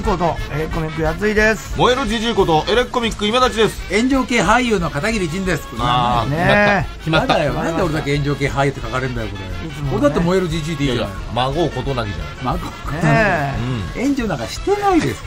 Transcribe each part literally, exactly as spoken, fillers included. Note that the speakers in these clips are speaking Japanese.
いことエレコミックやついです。 燃えるじじいことエレコミック今立ちです。 炎上系俳優の片桐仁です。 ああ、 ね決まった。 だよ。なんで俺だけ炎上系俳優って書かれるんだよこれ。俺だって燃えるじじいでいいじゃん。 孫ことなぎじゃない。 孫ことなぎ。炎上なんかしてないですから。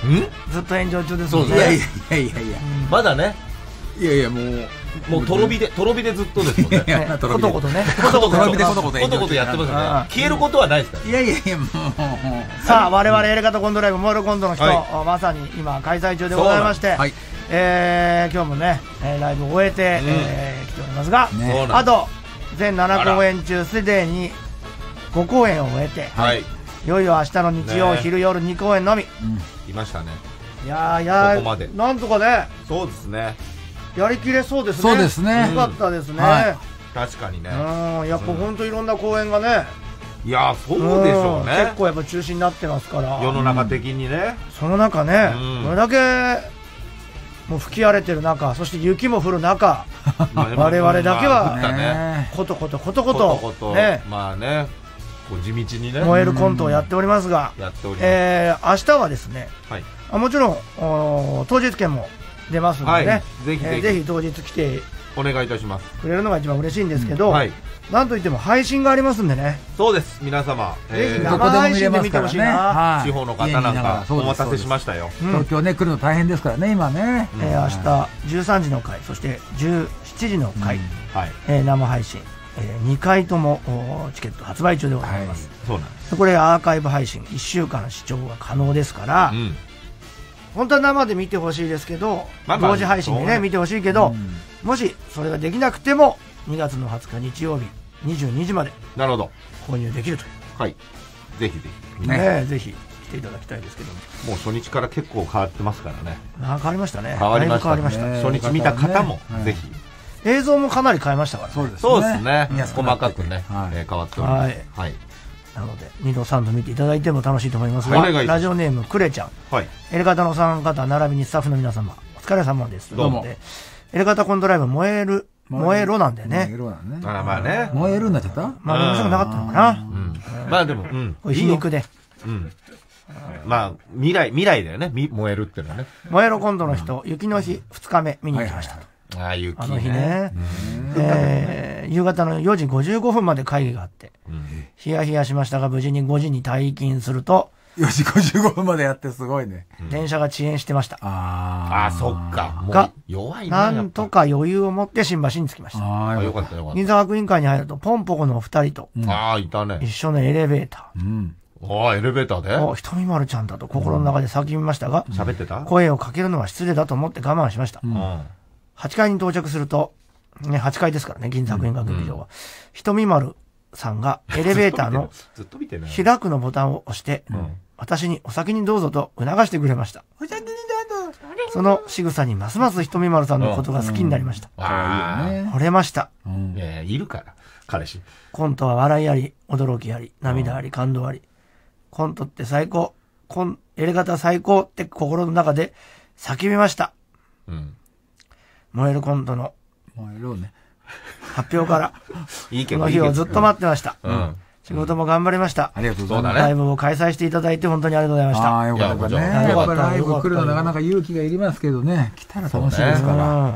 うん？ずっと炎上中ですもんね。 いやいやいやいやいや。 まだね。 いやいやもう。 もうとろ火で、とろ火でずっとですもんね。 ことことね。 ことことやってますよね。消えることはないですから。 いやいやいや、もう。 さあ、我々エレガタコントライブ、燃えるコントの人、まさに今開催中でございまして、え今日もね、ライブを終えて来ておりますが、あと、全なな公演中、すでにご公演を終えて、いよいよ明日の日曜、昼夜に公演のみ。 いましたね。 いやいや、なんとかね。 そうですね。 やりきれそうですね。 そうですね。 よかったですね。 確かにね。 うん、やっぱ本当いろんな公演がね。 いや、そうでしょうね。 結構やっぱ中止になってますから。 世の中的にね。 その中ね、これだけもう吹き荒れてる中、そして雪も降る中、我々だけはことことことことね、まあね、地道にね燃えるコントをやっておりますが、え明日はですね、もちろん当日券も出ますのでね、ぜひぜひ当日来てお願いいたします。 くれるのが一番嬉しいんですけど、なんといっても配信がありますんでね。 そうです、皆様ぜひ生配信で見てほしいな。 地方の方なんかお待たせしましたよ。 東京ね来るの大変ですからね今ね。 明日じゅうさんじの回、そしてじゅうしちじの回、生配信にかいともチケット発売中でございます。 そうなんです。 これアーカイブ配信いっしゅうかん視聴が可能ですから、本当は生で見てほしいですけど、同時配信でね見てほしいけど、もしそれができなくてもにがつのはつか日曜日にじゅうにじまでなるほど購入できるという。 はい、ぜひぜひね、ぜひ来ていただきたいですけども、 もう初日から結構変わってますからね。 変わりましたね。 変わりました。初日見た方もぜひ。 映像もかなり変えましたから。 そうですね。細かくね変わっております。はい。 なのでにどさんど見ていただいても楽しいと思いますが、ラジオネームくれちゃん、エレガタのさん方並びにスタッフの皆様お疲れ様です。どうも。エレガタコントライブ燃える燃えろなんでね。 まあまあね。 燃えるになっちゃった？ まあ面白くなかったのかな。 まあでも皮肉で。 まあ未来未来だよね。燃えるっていうのはね。 燃えろコントの人雪の日ふつかめ見に行きましたと。 ああ、雪ね。 あの日ね、えー、夕方のよじごじゅうごふんまで会議があって、うん、ヒヤヒヤしましたが、無事にごじに退勤すると、 よじごじゅうごふんまでやってすごいね。 電車が遅延してました。 ああ、そっか。もう弱いな。なんとか余裕を持って新橋に着きました。 ああ、よかったよかった。 銀座学院会に入ると、ポンポコのお二人と、 ああ、いたね。 一緒のエレベーター。うん。 ああ、エレベーターでお、ひとみまるちゃんだと心の中で叫びましたが、 喋ってた？ 声をかけるのは失礼だと思って我慢しました。うん。はちかいに到着すると、ね、はちかいですからね、銀座学院学劇場は。ひとみまるさんがエレベーターの開くのボタンを押して、私にお先にどうぞと促してくれました。お先にどうぞ。その仕草にますますひとみまるさんのことが好きになりました。惚れました。 いやいや、いるから、彼氏。 コントは笑いあり、驚きあり、涙あり、感動あり。コントって最高。コン、エレガタ最高って心の中で叫びました。うん。燃えるコントの燃えるね発表からこの日をずっと待ってました。仕事も頑張りました。 ありがとうございます。 ライブを開催していただいて本当にありがとうございました。 ああ、よかったね。やっぱライブ来るのなかなか勇気がいりますけどね、来たら楽しいですから。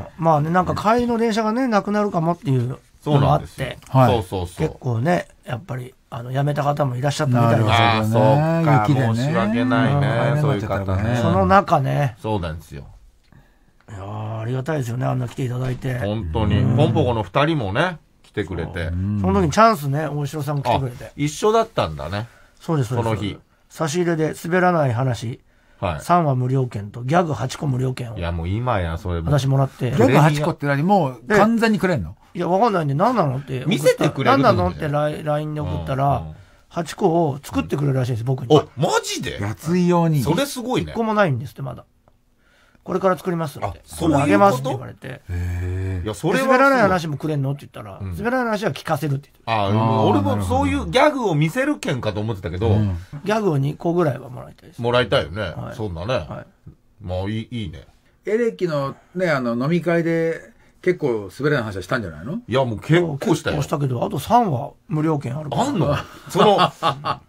まあね、なんか帰りの電車がねなくなるかもっていうのもあって、 そうそうそう。 結構ね、やっぱりあの辞めた方もいらっしゃったみたいです。 ああ、そうか。申し訳ないね。そういう方ね。 その中ね。 そうなんですよ。 いやー、ありがたいですよね、あんな来ていただいて。 本当に。ポンポコの二人もね、来てくれて。 その時にチャンスね、大城さんも来てくれて。 一緒だったんだね。 そうです、 その日。 差し入れで滑らない話、さんわ無料券とギャグはちこ無料券を。 いや、もう今や、それ私もらって。 ギャグはちこって何？もう完全にくれんの？ いや、わかんないんで、何なのって。 見せてくれる何なのって ライン で送ったら、はちこを作ってくれるらしいんです、僕に。 あ、マジで？ やつい用に。 それすごいね。 いっこもないんですって、まだ。これから作りますって。 あ、そういうこと？ あげますって言われて。 へえ。いや、それは。 滑らない話もくれんのって言ったら、滑らない話は聞かせるって言って。 ああ、俺もそういうギャグを見せる券かと思ってたけど。 ギャグをにこぐらいはもらいたいです。 もらいたいよね。そうだね。もういい、いいね。 エレキのね、あの、飲み会で、結構滑らない話はしたんじゃないの？ いや、もう結構したよ。 結構したけど、あとさんわ無料券あるから。 あんの？その、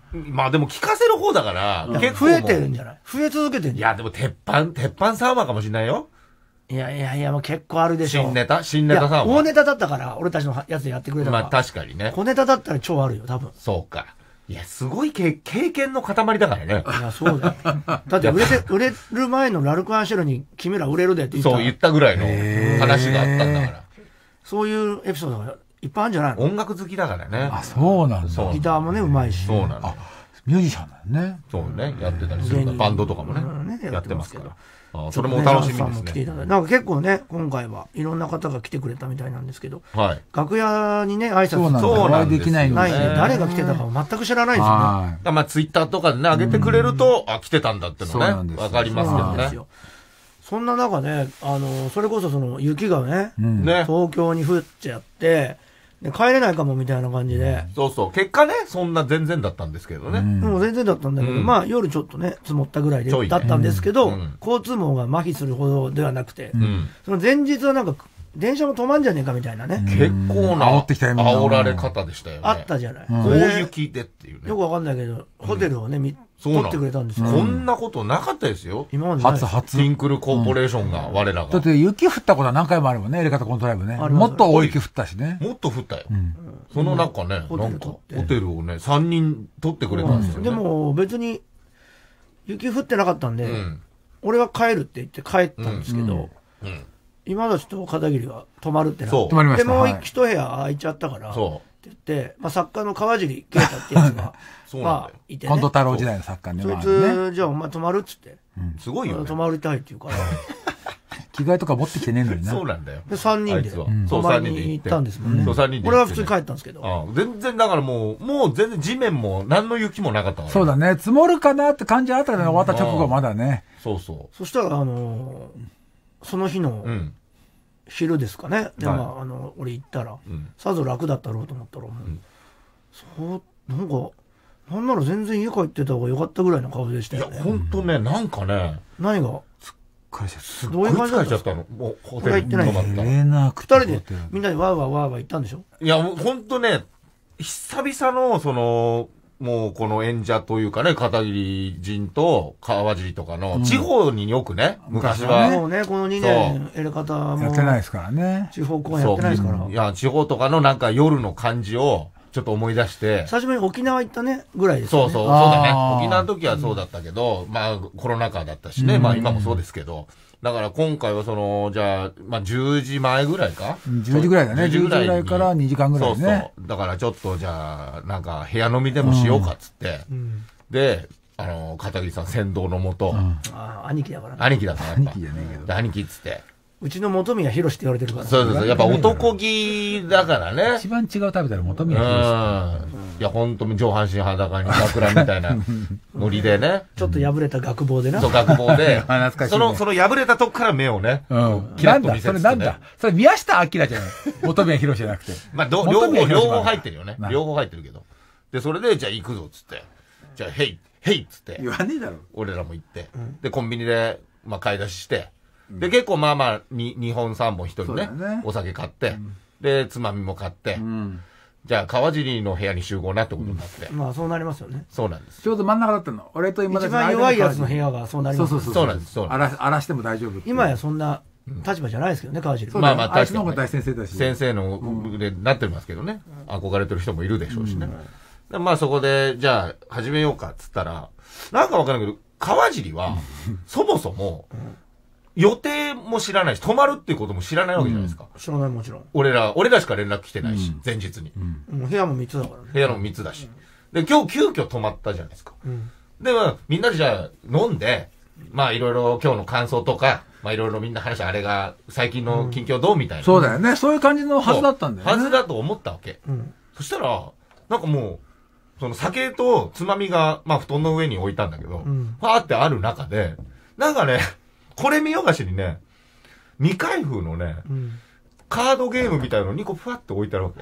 まあでも聞かせる方だから、 結構増えてるんじゃない？増え続けてるんじゃない？いや、でも鉄板、鉄板サーバーかもしれないよ。 いやいやいや、もう結構あるでしょ。 新ネタ新ネタサーバー。 大ネタだったから、俺たちのやつでやってくれたから。 まあ確かにね。 小ネタだったら超あるよ、多分。 そうか。いや、すごい経験の塊だからね。 いや、そうだよ。だって売れて、売れる前のラルクアンシェルに君ら売れるでって言った。 そう言ったぐらいの話があったんだから。 そういうエピソードがいっぱいあるんじゃないの？ 音楽好きだからね。 あ、そうなんだ。 ギターもね、うまいし。 そうなんだ。 ミュージシャンだよね。 そうね、やってたりする。バンドとかもね、やってますけど。あ、それも楽しみですね。 なんか結構ね、今回はいろんな方が来てくれたみたいなんですけど、 はい、 楽屋にね、挨拶そうなんできないんで、 誰が来てたか全く知らないですよね。 まあツイッターとかでね、上げてくれると、あ、来てたんだってのね、わかりますけどね。 そんな中ね、あの、それこそその雪がね、東京に降っちゃって、で帰れないかもみたいな感じで。 そうそう。結果ね、そんな全然だったんですけどね。 もう全然だったんだけど、うん、まあ夜ちょっとね、積もったぐらいで、だったんですけど、うん、交通網が麻痺するほどではなくて、うん、その前日はなんか、電車も止まんじゃねえかみたいなね。 結構な煽られ方でしたよね。 あったじゃない。 大雪でっていうね。 よくわかんないけど、ホテルをね、み取ってくれたんですよ。 こんなことなかったですよ。 今まで初初。 ティンクルコーポレーションが、我らが。 だって雪降ったことは何回もあるもんね、エレカタコントライブね。もっと大雪降ったしね。 もっと降ったよ。その中ね、なんか、ホテルをね、さんにん取ってくれたんですよね。 でも別に、雪降ってなかったんで、俺は帰るって言って帰ったんですけど、今田と片桐が泊まるってなって、でもう一部屋空いちゃったから、って言って、まあ作家の川尻啓太ってやつが、まあいてね。 近藤太郎時代の作家ね。 そいつ、じゃあお前泊まるっつって。 すごいよ。 泊まりたいって言うから。 着替えとか持ってきてねえのにな。 そうなんだよ。 で、さんにんで泊まりに行ったんですもんね。 そう、さんにんで。 俺は普通に帰ったんですけど。 全然だからもう、もう全然地面も何の雪もなかったから。 そうだね。積もるかなって感じあったけど、終わった直後まだね。 そうそう。 そしたら、あの、その日の昼ですかね。で、まあ、あの、俺行ったら、さぞ楽だったろうと思ったら、そう、なんか、なんなら全然家帰ってた方が良かったぐらいの顔でしたよね。 いや、ほんとね、なんかね。 何がすごい疲れちゃったの。もうホテルに泊まった。 二人でみんなでワーワーワーワー行ったんでしょ？ いや、もうほんとね、久々の、その、もうこの演者というかね、片桐仁と川尻とかの、地方によくね、昔は。 もうね、このにねん、やり方も。 やってないですからね。 地方公演やってないですから。 いや、地方とかのなんか夜の感じを、ちょっと思い出して。 最初に沖縄行ったね、ぐらいですよね。 そうそう、そうだね。沖縄の時はそうだったけど、まあコロナ禍だったしね、まあ今もそうですけど。だから今回はその、じゃあ、まあじゅうじまえぐらいか ? じゅうじぐらいだね。じゅうじぐらいからにじかんぐらいね。そうそう。だからちょっとじゃあ、なんか部屋飲みでもしようかっつって。で、あの、片桐さん先導のもと。 ああ、兄貴だからね。 兄貴だから。 兄貴じゃねえけど。 兄貴っつって。 うちの本宮博って言われてるから。 そうそうそう。やっぱ男気だからね。 一番違う食べたら本宮博。 いや、ほんと上半身裸に桜みたいなノリでね。 ちょっと破れた学帽でな。 そう、学帽で。 懐かしい。 その、その破れたとこから目をね。 うん。なんだそれなんだそれ宮下明じゃない。本宮博じゃなくて。 まあ、両方、両方入ってるよね。両方入ってるけど。で、それで、じゃあ行くぞ、つって。じゃあ、へい、へいっつって。 言わねえだろ。 俺らも行って。で、コンビニで、まあ、買い出しして。で、結構まあまあ、に、にほんさんぼん一人ね、お酒買って、で、つまみも買って、じゃあ、川尻の部屋に集合なってことになって。 まあ、そうなりますよね。 そうなんです。 ちょうど真ん中だったの。俺と今一番弱いやつの部屋がそうなります。 そうそうそう。そうなんです。そうなんです。荒らしても大丈夫。 今やそんな立場じゃないですけどね、川尻。 まあまあ、確かに。あいつの方が大先生だし。 先生のでなってますけどね。憧れてる人もいるでしょうしね。まあ、そこで、じゃあ、始めようかっつったら、なんかわかんないけど、川尻は、そもそも、予定も知らないし、泊まるっていうことも知らないわけじゃないですか。 うん、知らないもちろん。 俺ら、俺らしか連絡来てないし、うん、前日に、 うん。部屋もみっつだからね。 部屋もみっつだし。で、今日急遽泊まったじゃないですか。うん、で、まあ、みんなでじゃあ飲んで、まあいろいろ今日の感想とか、まあいろいろみんな話、あれが最近の近況どうみたいな、うん。 そうだよね。そういう感じのはずだったんだよね。 はずだと思ったわけ。うん、そしたら、なんかもう、その酒とつまみが、まあ布団の上に置いたんだけど、うん、パーってある中で、なんかね、これ見よがしにね、未開封のね、うん、カードゲームみたいのにこふわって置いてあるわ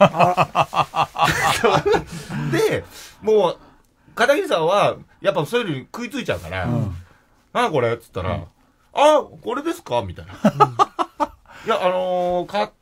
け。で、もう、片桐さんは、やっぱそういうのに食いついちゃうから、うん、なんだこれっつったら、うん、あ、これですかみたいな。うん、いや、あのー、買っ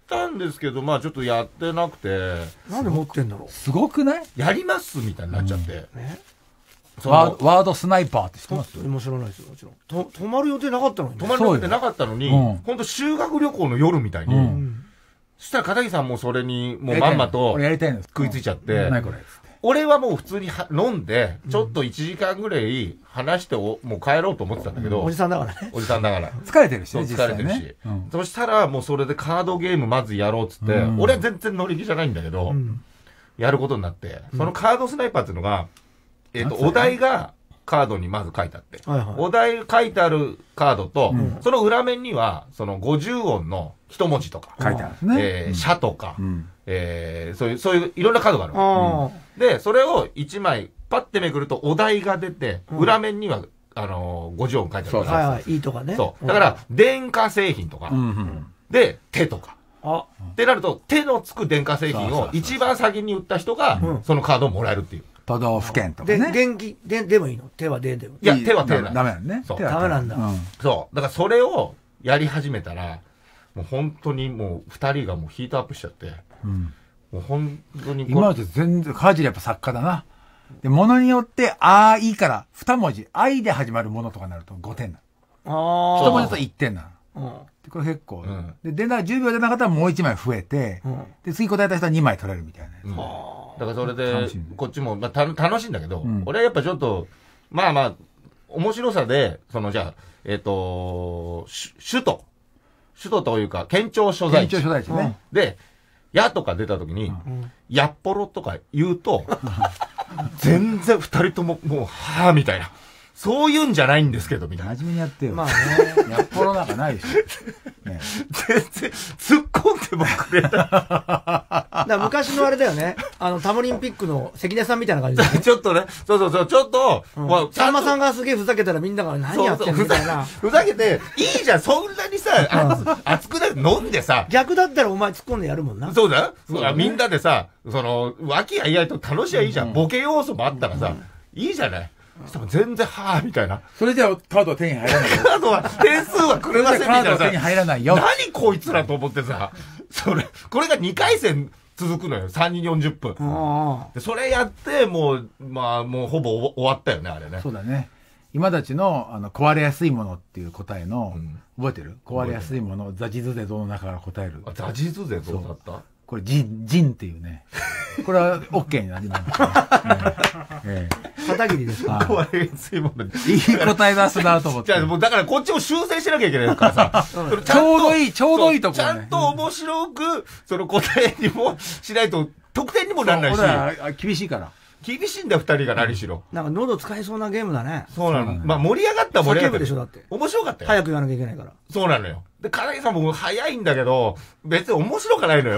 たんですけど、まあちょっとやってなくて。 なんで持ってんだろう。 すごくない？ やりますみたいになっちゃって。 ワードスナイパーって知ってます？ も知らないですよ、もちろん。と泊まる予定なかったのに。 泊まる予定なかったのに、本当修学旅行の夜みたいに。そしたら片桐さんもそれに、もうまんまと食いついちゃって。俺はもう普通に飲んで、ちょっといちじかんぐらい話してもう帰ろうと思ってたんだけど。 おじさんだからね。 おじさんだから。 疲れてるしね、 疲れてるし。そしたらもうそれでカードゲームまずやろうっつって、俺は全然乗り気じゃないんだけど、やることになって、そのカードスナイパーっていうのが、えっと、お題がカードにまず書いてあって、お題書いてあるカードと、その裏面には、そのごじゅう音の一文字とか、 書いてあるんですね。 えー、社とか、えー、そういう、そういういろんなカードがある。で、それをいちまいパッてめくるとお題が出て、裏面には、あのー、ごじゅう音書いてあるから。 はいはい、いいとかね。 そう。だから、電化製品とか、で、手とか。ってなると、手のつく電化製品を一番先に売った人が、そのカードをもらえるっていう。 都道府県とかね。 で、電気、で、でもいいの？手はででも。 いや、手は手ダメなんね。 そう。 ダメなんだ。 そう。だからそれをやり始めたら、もう本当にもう二人がもうヒートアップしちゃって、もう本当に。 今まで全然、川尻やっぱ作家だな。で、ものによって、あーいいから、二文字、愛で始まるものとかになるとごてんなの。一文字だといってんなの。これ結構。で、出な、じゅうびょう出なかったらもういちまい増えて、で、次答えた人はにまい取れるみたいな。 だからそれで、こっちも、まあ、た、楽しいんだけど、うん、俺はやっぱちょっと、まあまあ、面白さで、その、じゃあ、えっ、ー、と、首都。首都というか、県庁所在地。 県庁所在地ね。 で、やとか出たときに、うん、やっぽろとか言うと、全然二人とも、もう、はぁ、みたいな。そういうんじゃないんですけど、みたいな。 真面目にやってよ。 まあね。 やっぽろなんかないでしょ。 ね、全然、突っ込んでもくれた。だから昔のあれだよね。あの、タモリンピックの関根さんみたいな感じで、ね。 ちょっとね、そうそうそう、ちょっと、 うん、まあ、さんまさんがすげえふざけたらみんなが何やってんのみたいな。 ふざけて、いいじゃん、そんなにさ、熱くなる、飲んでさ。 逆だったらお前突っ込んでやるもんな。 そうだよ。ね、みんなでさ、その、和気あいあいと楽しいゃいいじゃん。うん、ボケ要素もあったらさ、うん、いいじゃない。全然、はぁ、みたいな。 それじゃあ、カードは手に入らないよ。 カードは、点数はくれませんみたいな。 カードは手に入らないよ。 何こいつらと思ってさ、それ、これがにかい戦続くのよ。さんにんよんじゅっぷん。で、それやって、もう、まあ、もうほぼ終わったよね、あれね。 そうだね。今たちの、あの、壊れやすいものっていう答えの、うん、覚えてる？壊れやすいもの、ザジズゼゾの中から答える。 あ、ザジズゼゾだった？ これ、ジン、ジンっていうね。これは OK になります、ね。 ええ。片桐ですか？ 壊れやすいもの。いい答え出すなと思って。 じゃあもうだからこっちも修正しなきゃいけないからさ。 ちょうどいい、ちょうどいいとこ、 ね。ちゃんと面白く、その答えにもしないと、得点にもならないし。 俺は厳しいから。 厳しいんだよ、二人が何しろ。 なんか喉使いそうなゲームだね。 そうなの。まあ盛り上がったら盛り上がった。 叫ぶでしょ、だって。 面白かったよ。 早く言わなきゃいけないから。 そうなのよ。で、金井さんも早いんだけど、別に面白くないのよ。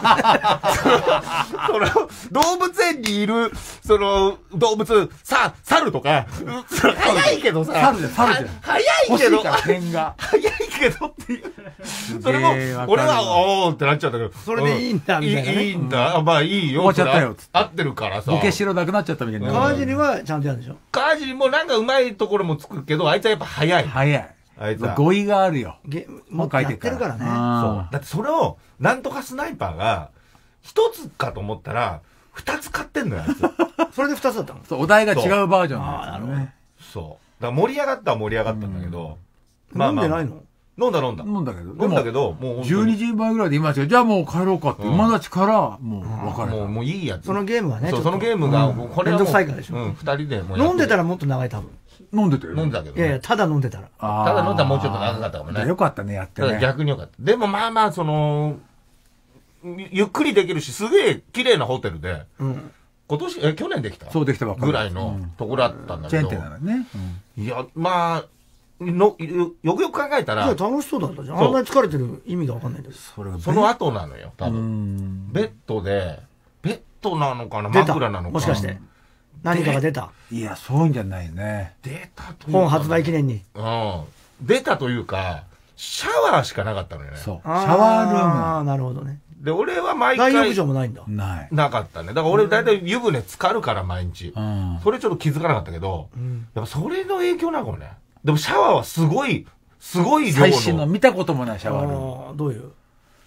その、動物園にいる、その、動物、さ、猿とか、早いけどさ、 猿で、猿で。 早いけど、 点が。 早いけどっていう。それも、俺は、おーってなっちゃったけど。 それでいいんだ、みたいな。 いいんだ。まあいいよ。 終わっちゃったよ。 合ってるからさ。 ボケしろなくなっちゃったみたいな。 川尻はちゃんとやるんでしょ？ 川尻もなんか上手いところもつくけど、あいつはやっぱ早い。 早い。 あいつは。 語彙があるよ。 ゲもう書いてるからね。そう。 だってそれを、なんとかスナイパーが、一つかと思ったら、二つ買ってんのよ、あいつ。 それで二つだったの？ そう、お題が違うバージョンなんですね。 そう。だから盛り上がったは盛り上がったんだけど。 飲んでないの？ 飲んだ飲んだ。 飲んだけど。 飲んだけど、もう。 じゅうにじまえぐらいで今違う。じゃあもう帰ろうかって。今たちから、もう別れた。 もう、もういいやつ。 そのゲームがね。 そう、そのゲームが、これは。めんどくさいからでしょ。 うん、二人でもう。 飲んでたらもっと長い多分。 飲んでたよ。 飲んだけど。 いやいや、ただ飲んでたら。 ただ飲んだらもうちょっと長かったかもね。 よかったね、やってね。 逆によかった。でもまあまあ、その、ゆっくりできるし、すげえ綺麗なホテルで、今年、え、去年できた？ そうできたばっかり。 ぐらいのところだったんだけど。 チェーン店なのね。 いや、まあ、の、よくよく考えたら。 楽しそうだったじゃん。あんなに疲れてる意味がわかんないんだけど。 それその後なのよ、多分。ベッドで、ベッドなのかな、枕なのかな。 もしかして。何かが出た？ いや、そういうんじゃないね。 出たというか。 本発売記念に。 うん。出たというか、シャワーしかなかったのよね。 そう。シャワールーム。 ああ、なるほどね。 で、俺は毎回。 大浴場もないんだ。 ない。 なかったね。だから俺大体湯船浸かるから毎日。うん。それちょっと気づかなかったけど、うん、やっぱそれの影響なのかもね。でもシャワーはすごい、すごい量の。 最新の見たこともないシャワールーム。 どういう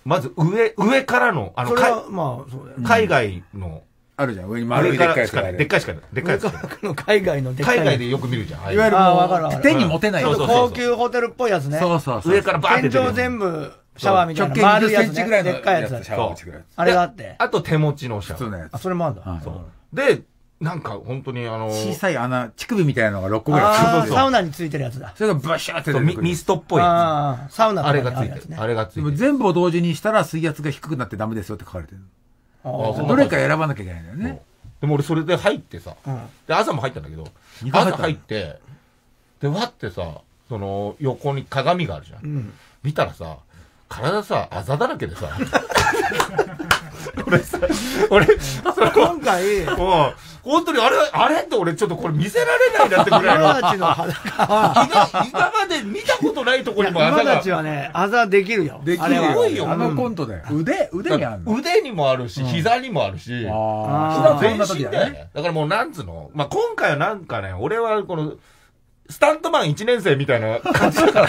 まず上、上からの、あの、 まあ、そうだよね。 海外の、 あるじゃん、上に丸いでっかいやつがある。 でっかいしかない。でっかいやつ。 海外のでっかい。 海外でよく見るじゃん。 いわゆるもう、手に持てないやつ。高級ホテルっぽいやつね。 そうそうそう。 上からバーって天井全部、シャワーみたいな。丸いやつ。でっかいやつ。あれがあって。 あと手持ちのシャワー。 あ、それもあるんだ。 で、なんか本当にあの小さい穴、乳首みたいなのがろっこぐらい。サウナについてるやつだ。 それがバシャーって出てくる。 ミストっぽいやつ。サウナとかあれがついてる。あれがついてる。 全部を同時にしたら水圧が低くなってダメですよって書かれてる。どれか選ばなきゃいけないんだよね。 でも俺それで入ってさ、で朝も入ったんだけど、朝入って、で、わってさ、その横に鏡があるじゃん。見たらさ、体さ、あざだらけでさ。俺さ、俺、 今回、 本当にあれ、あれって俺ちょっとこれ見せられないなってぐらいの。 今たちの裸は、 今まで見たことないところにもあざが。 今たちはね、あざできるよ。 できるよ。あのコントで。腕、腕にあるの？ 腕にもあるし、膝にもあるし。 ああ。 全身だよね。だからもうなんつうの、まあ今回はなんかね、俺はこの、スタントマンいちねん生みたいな感じだから。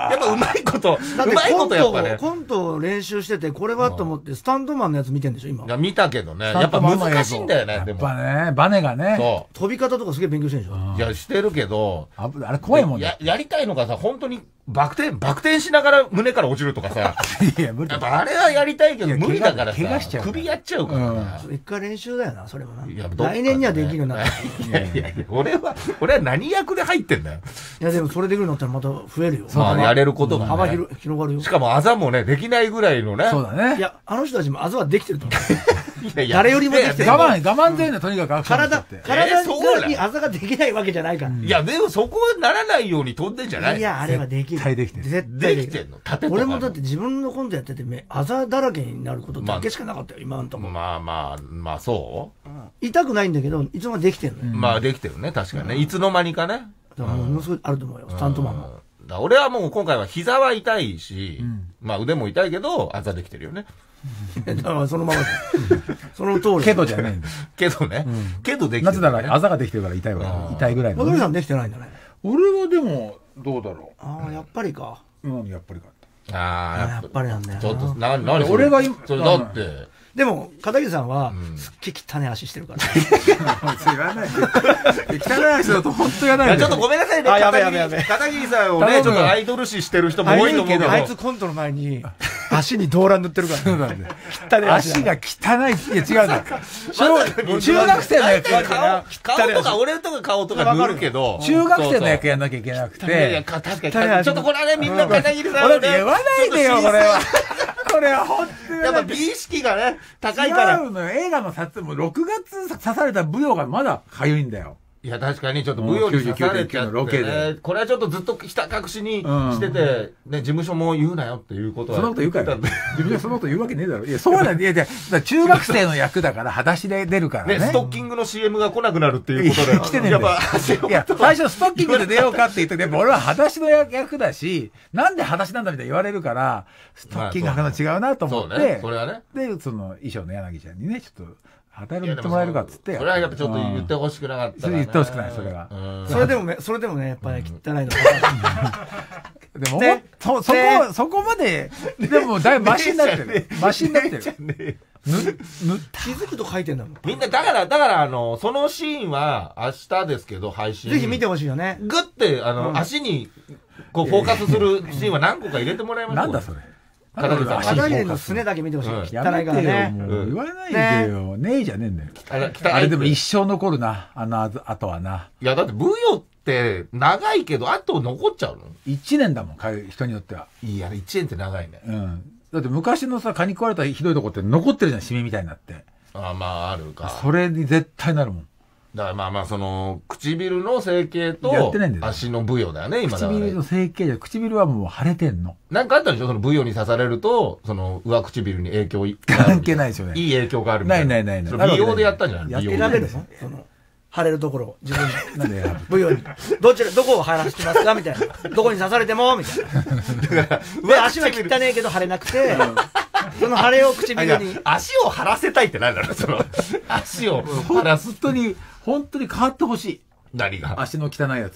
やっぱうまいこと、うまいことやっぱね。 コントを練習してて、これはと思って、スタントマンのやつ見てんでしょ、今。 いや、見たけどね。やっぱ難しいんだよね、でも。 やっぱね、バネがね。 そう。 飛び方とかすげえ勉強してるでしょ。 いや、してるけど。 あれ怖いもんね。 や、やりたいのがさ、本当に、バク転、バク転しながら胸から落ちるとかさ。いや、無理。やっぱあれはやりたいけど、無理だからさ。怪我しちゃう。首やっちゃうから。 一回練習だよな、それもな。来年にはできるようになった。 いやいやいや、俺は、俺は何役で入ってんだよ。 いや、でもそれできるようになったらまた増えるよ。 まあ、やれることが。 幅広がるよ。 しかも、あざもね、できないぐらいのね。 そうだね。 いや、あの人たちもあざはできてると思う。いやいや、誰よりもできてる。 我慢、我慢強いのとにかくアクション体、体にあざができないわけじゃないから。 いや、でもそこはならないように飛んでんじゃない？ いや、あれはできる。 絶対できてる。 絶対できてんの？縦とか。 俺もだって自分のコントやってて、あざだらけになることだけしかなかったよ、今のところ。 まあまあ、まあそう？ 痛くないんだけど、いつもできてるのよ。 まあできてるね、確かにね。いつの間にかね。 だからものすごいあると思うよ、スタントマンも。 俺はもう今回は膝は痛いし、まあ腕も痛いけど、あざできてるよね。 だからそのままその通り。 けどじゃないんだ。 けどね。けどできてる。 なぜなら、あざができてるから痛いわ。痛いぐらいの。 渡辺さんできてないんだね。 俺はでも、どうだろう。ああ、やっぱりか。 うん、やっぱりか。 ああ、 やっぱりなんだよ。 ちょっと、な、なに俺が今、 だって、 でも、片桐さんは、すっげえ汚い足してるから。 言わない。汚い足だと本当やない。 ちょっとごめんなさいね。 あ、やべやべやべ。 片桐さんをね、ちょっとアイドル視してる人も多いと思うけど。 あいつコントの前に、足に動乱塗ってるから。そうなんだよ。汚い足が汚い。いや、違うんだ。中学生の役顔とか、俺とか顔とか塗るけど。 中学生の役やんなきゃいけなくて。 いや、確かに。ちょっとこれはね、みんな片桐さん。 俺言わないでよ、これは。これは本当に。 やっぱ美意識がね、高いから。 違うのよ。映画の撮影もろくがつ刺された舞踊がまだかゆいんだよ。 いや、確かにちょっと舞踊に刺されちゃって、ね、ロケで。これはちょっとずっとひた隠しにしてて、ね、事務所も言うなよっていうことは。 そのこと言うから。事務所そのこと言うわけねえだろ。いや、そうなんだ。いや、いや、中学生の役だから、裸足で出るからね。 ね、ストッキングの シーエム が来なくなるっていうことで。 来てねえんだよ。いや、最初ストッキングで出ようかって言って、やっぱ俺は裸足の役だし、なんで裸足なんだみたいな言われるから、ストッキングが違うなと思って。そうね。 それはね。 で、その衣装の柳ちゃんにね、ちょっと、働いてもらえるかっつって。 それはやっぱちょっと言ってほしくなかった。 言ってほしくない、それは。 それでもね、それでもね、やっぱり汚いの。 でも、そ、そこ、そこまで、でもだいぶマシになってる。マシになってる。 ぬ、ぬ、気づくと書いてんだもん。 みんな、だから、だからあの、そのシーンは明日ですけど、配信。 ぜひ見てほしいよね。 グッて、あの、足に、こう、フォーカスするシーンは何個か入れてもらいましょう。 なんだそれ。 片桐のすねだけ見てほしい。汚いからね。 言わないでよ。ねえじゃねえんだよ。あれでも一生残るな。あの後はな。 いや、だって舞踊って長いけど、あと残っちゃうの？ 一年だもん、人によっては。 いや、一年って長いね。 うん。だって昔のさ、蚊に食われたひどいとこって残ってるじゃん、シミみたいになって。 ああ、まあ、あるか。 それに絶対なるもん。 だからまあまあ、その、唇の整形と、足の舞踊だよね、今だから。 唇の整形じゃ、唇はもう腫れてんの。 なんかあったでしょその舞踊に刺されると、その、上唇に影響関係ないですよね。 いい影響があるみたいな。 ないないないない。 美容でやったんじゃない？ やってられるのその、腫れるところを、自分で。なんで舞踊に。どちら、どこを腫らしてますかみたいな。どこに刺されてもみたいな。だから、で、足は汚ねえけど腫れなくて、その腫れを唇に。 足を腫らせたいって何だろうその、足を腫らす。 本当に、本当に変わってほしい。 何が？ 足の汚いやつ。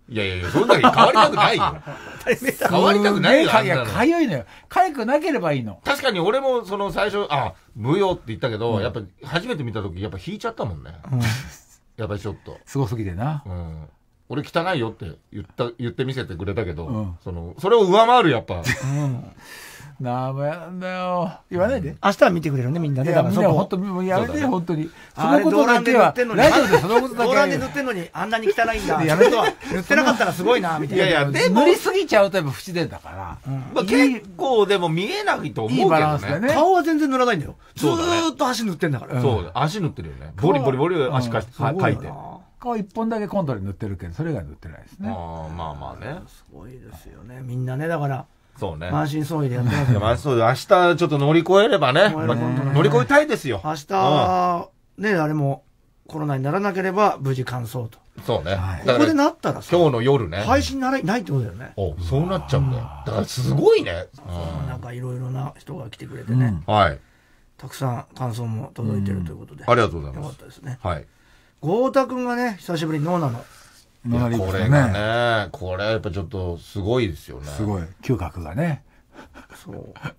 いやいやいや、そんなに変わりたくないよ。変わりたくないよ。 いや、かゆいのよ。かゆくなければいいの。 確かに俺もその最初、あ、無用って言ったけど、うん、やっぱ初めて見た時やっぱ引いちゃったもんね。うん、やっぱりちょっと。 すごすぎてな。 うん。俺汚いよって言った、言って見せてくれたけど、うん、その、それを上回るやっぱ。うんなめなんだよ。言わないで。 明日は見てくれるね、みんなね。 だからみんな本当にやめて、本当に。そのことだけは、ラジオでそのことだけは。 動乱で塗ってんのに、あんなに汚いんだ。やめとは、塗ってなかったらすごいな、みたいな。 いやいや、でも。 塗りすぎちゃうとやっぱ不自然だから。 まあ結構でも見えないと思うけどね。 顔は全然塗らないんだよ。ずーっと足塗ってんだから。 そうだ、足塗ってるよね。ボリボリボリ足かして、描いて。 顔一本だけコントで塗ってるけど、それ以外塗ってないですね。 ああ、まあまあね。 すごいですよね。みんなね、だから。 そうね。 満身創痍でやってますよ。 満身創痍で、明日ちょっと乗り越えればね。乗り越えたいですよ。 明日、ね、あれもコロナにならなければ無事完走と。 そうね。 ここでなったらさ、今日の夜ね。 配信ならないってことだよね。 お、そうなっちゃうんだよ。だからすごいね。 なんかいろいろな人が来てくれてね。 はい。 たくさん感想も届いてるということで。 ありがとうございます。 よかったですね。 はい。 豪太くんがね、久しぶりにノーナの。 これがね、これやっぱちょっとすごいですよね。 すごい。嗅覚がね。 そう。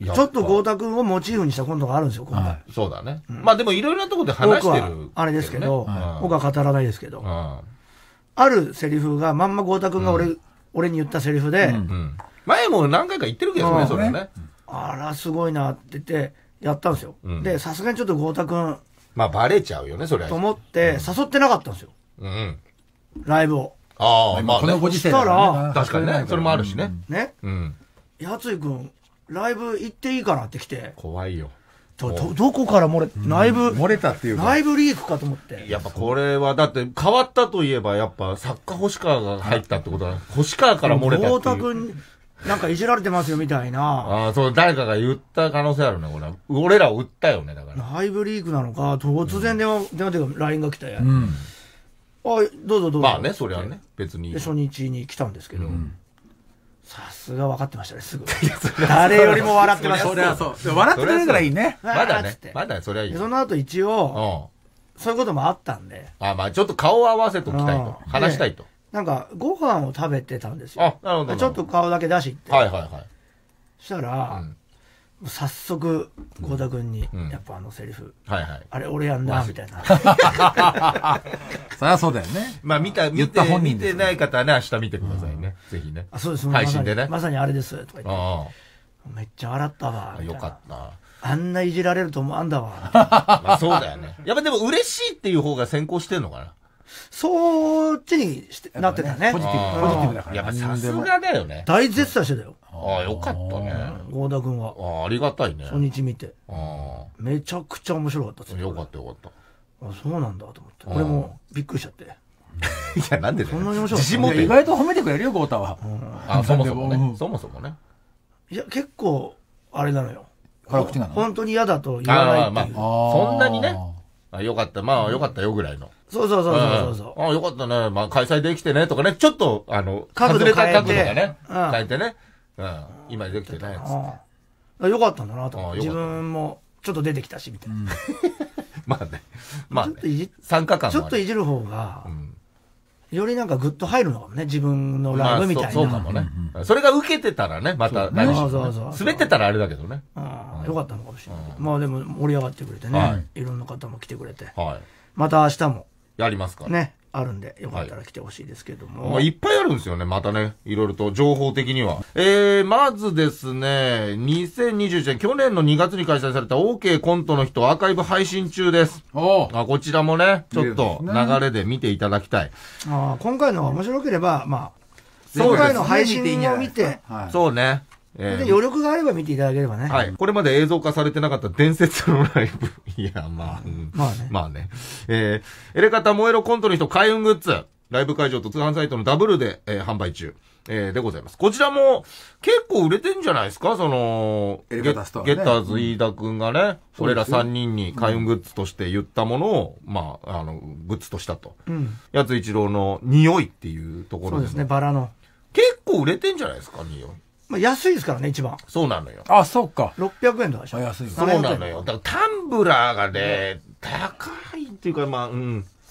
ちょっと豪太くんをモチーフにしたコントがあるんですよ、今回。 そうだね。まあでもいろいろなところで話してる。 あれですけど、僕は語らないですけど。あるセリフが、まんま豪太くんが俺、俺に言ったセリフで、 前も何回か言ってるけどね、それね。 あら、すごいなって言って、やったんですよ。で、さすがにちょっと豪太くん、 まあバレちゃうよね、それは。 と思って、誘ってなかったんですよ。うん。ライブを。 ああ、まあこのご時世だら、 確かにね、それもあるしね。 ね。うん。やついくん、ライブ行っていいかなって来て。 怖いよ。 ど、どこから漏れ、ライブ、 漏れたっていうか。 ライブリークかと思って。 やっぱこれは、だって変わったといえば、やっぱ作家星川が入ったってことは、星川から漏れたっていう。 豪太くん、なんかいじられてますよみたいな。 ああ、そう、誰かが言った可能性あるね、これ。俺らを売ったよね、だから。 ライブリークなのか、突然電話、電話というか ライン が来て。うん。あ、どうぞどうぞ。 まあね、それはね、別に。 で、初日に来たんですけど。さすが分かってましたね、すぐ。誰よりも笑ってました。 そりゃそう。笑ってくれるからいいね。 まだね。まだそれはいい。 その後一応、そういうこともあったんで。 あ、まあちょっと顔を合わせときたいと。話したいと。 なんか、ご飯を食べてたんですよ。 あ、なるほど。 ちょっと顔だけ出しって。 はいはいはい。 そしたら、早速、豪太くんに、やっぱあのセリフ。はいはい。あれ、俺やんな、みたいな。 そりゃそうだよね。 まあ見た、見て、見てない方はね、明日見てくださいね。ぜひね。 あ、そうです。 配信でね。 まさにあれです。とか言って。めっちゃ笑ったわ。 よかった。 あんないじられると思わんだわ。 まあそうだよね。やっぱでも嬉しいっていう方が先行してんのかな。 そっちになってたね。 ポジティブ、ポジティブだから。 やっぱさすがだよね。 大絶賛してたよ。 ああ、よかったね。 豪太くんは。 ああ、ありがたいね。 初日見て。めちゃくちゃ面白かったですよかったよかった。 あ、そうなんだと思って。俺もびっくりしちゃって。いや、なんでだよ。そんなに面白かった。自信持って。意外と褒めてくれるよ、豪太は。 あ、そもそもね。そもそもね。 いや、結構、あれなのよ。 辛口なの？ 本当に嫌だと言わないっていう。 そんなにね。あ、よかった。まあ、よかったよぐらいの。 そうそうそうそうそう。 あ、よかったね。まあ、開催できてね。とかね。ちょっと、あの、外れた角度がね。変えてね。うん。今できてないやつ。よかったんだなと。自分も、ちょっと出てきたし、みたいな。 まあね。まあ、 参加感ちょっといじる方が、よりなんかグッと入るのかもね。自分のライブみたいな。 そうかもね。それが受けてたらね、また何しろ。滑ってたらあれだけどね。 よかったのかもしれない。まあでも盛り上がってくれてね。いろんな方も来てくれて。また明日も。 やりますかね。あるんで、よかったら来てほしいですけども。 まあ、いっぱいあるんですよね、またね。いろいろと、情報的には。えー、まずですね、にせんにじゅういちねん、去年のにがつに開催された OK コントの人アーカイブ配信中です。おあこちらもね、ちょっと流れで見ていただきたい。 あ今回のが面白ければ、まあ、今回の配信を見て、 そうね。 えー、で余力があれば見ていただければね。 はい。これまで映像化されてなかった伝説のライブ。いや、まあ、うん、 まあね。 まあね。えー、エレカタ燃えろコントの人開運グッズ。ライブ会場と通販サイトのダブルで、えー、販売中、えー、でございます。こちらも結構売れてんじゃないですかその、 エレカタストア、 ね、ゲッターズ飯田くんがね、うん、俺らさんにんに開運グッズとして言ったものを、うん、まあ、あの、グッズとしたと。うん。やつ一郎の匂いっていうところで、 そうですね、バラの。 結構売れてんじゃないですか匂い。 まあ、安いですからね、一番。 そうなのよ。 あ、そうか。 ろっぴゃくえんとかでしょ。 安い。 そうなのよ。だからタンブラーがね、高いっていうか、まあ、うん。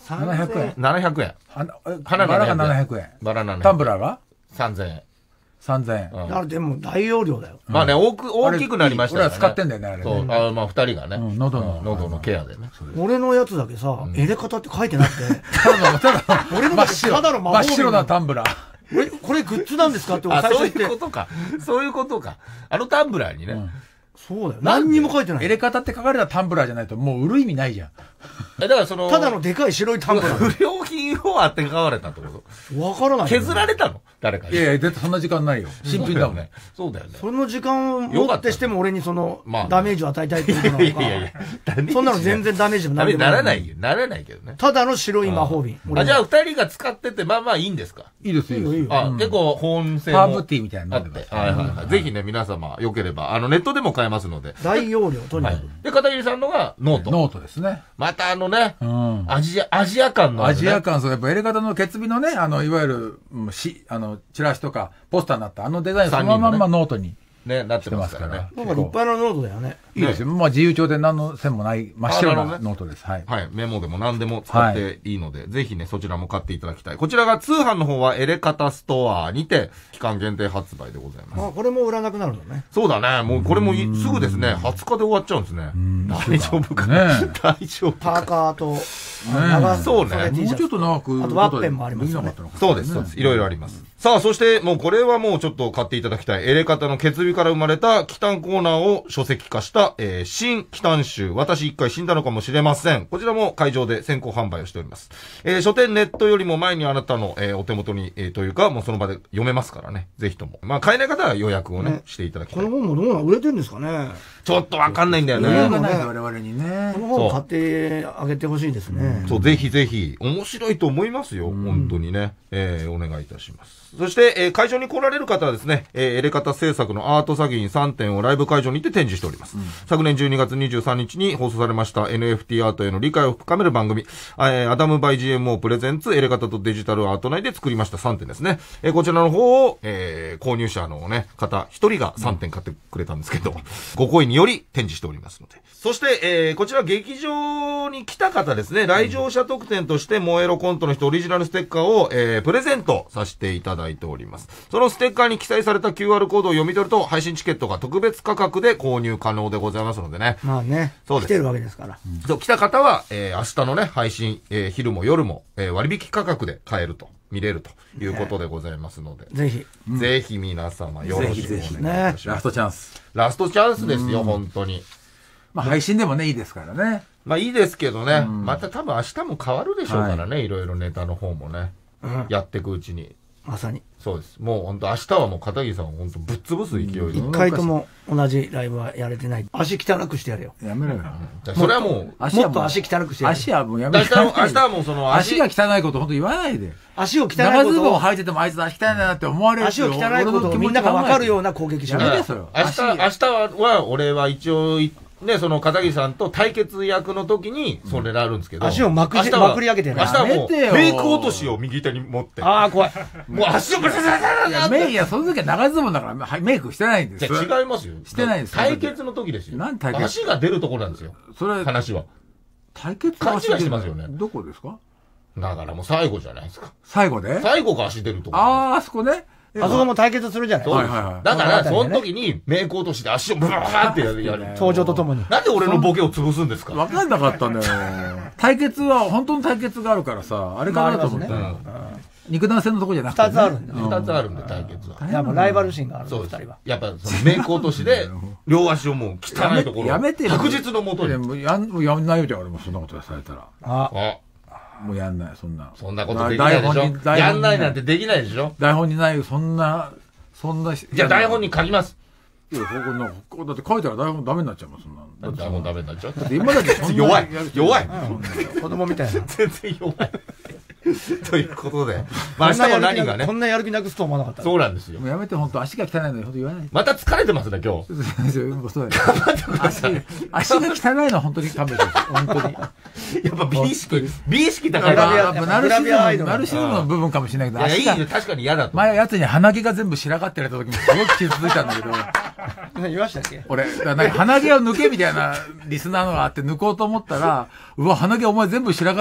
ななひゃくえん。 ななひゃくえん。 花バラがななひゃくえん。 バラななひゃくえん。 タンブラーがさんぜんえん。 さんぜんえん。 だからでも大容量だよ。 まあね、大く大きくなりましたね。 俺は使ってんだよね、あれ。 そう。あまあ、二人がね。 喉の。 喉のケアでね。 俺のやつだけさ、入れ方って書いてなくて。 ただの、ただの、 俺のだけただの真っ白なタンブラー。 え、これグッズなんですかって最初言って。そういうことか。そういうことか。あのタンブラーにね。 そうだよ。何にも書いてない。 入れ方って書かれたタンブラーじゃないともう売る意味ないじゃん。 え、だからその。 ただのでかい白いタンブラー。 不良品をあてがわれたってことわからない。 削られたの誰かに。 いやいや、だってそんな時間ないよ。新品だもんね。 そうだよね。 その時間をもってしても俺にその、ダメージを与えたいってことなのか。いやいやいや、そんなの全然ダメージもならないよ。ならないけどね。 ただの白い魔法瓶。 あ、じゃあ二人が使ってて、まあまあいいんですか？ いいですよ、いいよ。あ、結構保温性も。 ハーブティーみたいなのあって。はいはいはい。ぜひね、皆様、よければ、あの、ネットでも買えますので。 大容量、とにかく。 で、片桐さんのがノート。 ノートですね。 またあのね、アジア、アジア感のアジア感、そう、やっぱ入れ方の決日のね、あの、いわゆる、し、あの、チラシとか、ポスターになった、あのデザインそのまんまノートに。 ね、なってますからね。 なんか立派なノートだよね。 いいですよ。まあ自由帳で何の線もない真っ白なノートです。はい。 はい。メモでも何でも使っていいので、ぜひね、そちらも買っていただきたい。こちらが通販の方はエレカタストアにて、期間限定発売でございます。 あ、これも売らなくなるのね。 そうだね。もうこれもすぐですね、はつかで終わっちゃうんですね。大丈夫かね。大丈夫か。パーカーと、 長そうね。 もうちょっと長く。 あとワッペンもありますね。 そうです、そうです。いろいろあります。さあ、そしてもうこれはもうちょっと買っていただきたい。エレカタの決日から生まれたキタンコーナーを書籍化した、えー、新キタン集。私一回死んだのかもしれません。こちらも会場で先行販売をしております。えー、書店ネットよりも前にあなたの、えー、お手元に、えー、というか、もうその場で読めますからね。ぜひとも。まあ、買えない方は予約をね、ねしていただきたい。 この本もどうな、売れてるんですかね。 ちょっとわかんないんだよね。 余裕がない我々にね。 この本を買ってあげてほしいですね。 そう、ぜひぜひ、面白いと思いますよ。本当にね。えー、お願いいたします。そして、えー、会場に来られる方はですね、えー、エレカタ制作のアート作品さんてんをライブ会場にて展示しております。うん、昨年じゅうにがつにじゅうさんにちに放送されました エヌエフティー アートへの理解を深める番組、えー、アダムバイ ジーエムオー プレゼンツエレカタとデジタルアート内で作りましたさんてんですね。えー、こちらの方を、えー、購入者のね、方、ひとりがさんてん買ってくれたんですけど、うん、ご好意により展示しておりますので。そして、えー、こちら劇場に来た方ですね、来場者特典として、燃えろコントの人オリジナルステッカーを、えー、プレゼントさせていただいております。そのステッカーに記載された キューアール コードを読み取ると、配信チケットが特別価格で購入可能でございますのでね。 まあね。そうです。来てるわけですから。 うん、そう、来た方は、えー、明日のね、配信、えー、昼も夜も、えー、割引価格で買えると、見れるということでございますので。 ね、ぜひ。 ぜひ皆様よろしくお願いいたします。 ラストチャンス。 ラストチャンスですよ、本当に。 まあ配信でもね、いいですからね。 まあいいですけどね。また多分明日も変わるでしょうからね、はい、いろいろネタの方もね。うん、やっていくうちに。 まさに。 そうです。もう本当明日はもう片桐さんを本当ぶっ潰す勢いで。 一、うん、回とも同じライブはやれてない。足汚くしてやれよ。 やめろよ。 うん、それはもう、 足もっと足汚くしてやれよ。 足はもうやめろよ。 明日はもうその足が汚いこと本当言わないで。 足を汚いこと。 長ズボン履いててもあいつ足汚いなって思われる。 足を汚いことをみんながわかるような攻撃しない。 やめてそれ。 明日、明日は俺は一応、ね、その片桐さんと対決役の時に、それなるんですけど。 足をまくり、まくり上げてる。 明日はもう、メイク落としを右手に持って。 ああ、怖い。 もう足をブラブラブラブラって。いや、その時は長ズボンだからメイクしてないんですよ。 違いますよ。 してないです。 対決の時ですよ。 何対決？ 足が出るところなんですよ。それ、話は。 対決勘違いしてますよね。 どこですか？ だからもう最後じゃないですか。 最後で？ 最後が足出るところ。 ああ、あそこね。 あそこも対決するじゃないですか。 はいはいはい。だから、その時にメイク落としで足をブワーってやる。やる登場とともに。 なんで俺のボケを潰すんですか？ わかんなかったんだよ。対決は、本当の対決があるからさ、あれかなと思った。肉弾戦のとこじゃなくて。 二つあるんだ。 二つあるんで、対決は。 やっぱライバル心があるんだ、二人は。 やっぱ、そのメイク落としで、両足をもう汚いところ。 やめてよ。 確実のもとに。 やん、やんないよじゃん、俺もそんなことされたら。ああ。もうやんない、そんな。 そんなことできないでしょ。やんないなんてできないでしょ。 台本にないよ、そんな、そんな。 じゃあ台本に書きます。 いや、ここだって書いたら台本ダメになっちゃうもん、そんな。 台本ダメになっちゃう。 だって今だけそんな。 弱い。弱い。 子供みたいな。 全然弱い。ということで。まあ明日も何がね。 こんなやる気なくすと思わなかった。 そうなんですよ。 もうやめて、本当足が汚いのに本当言わない。 また疲れてますね、今日。 そうだよ。足、足が汚いのは本当に勘弁してほしい。本当に。 やっぱ美意識、美意識高いな。 やっぱナルシズム、ナルシズムの部分かもしれないけど。 いや、いいね、確かに嫌だと。 前やつに鼻毛が全部白髪ってやられた時もすごく傷ついたんだけど。 言いましたっけ？ 俺、鼻毛を抜けみたいなリスナーのがあって抜こうと思ったら、うわ、鼻毛お前全部白髪じゃんって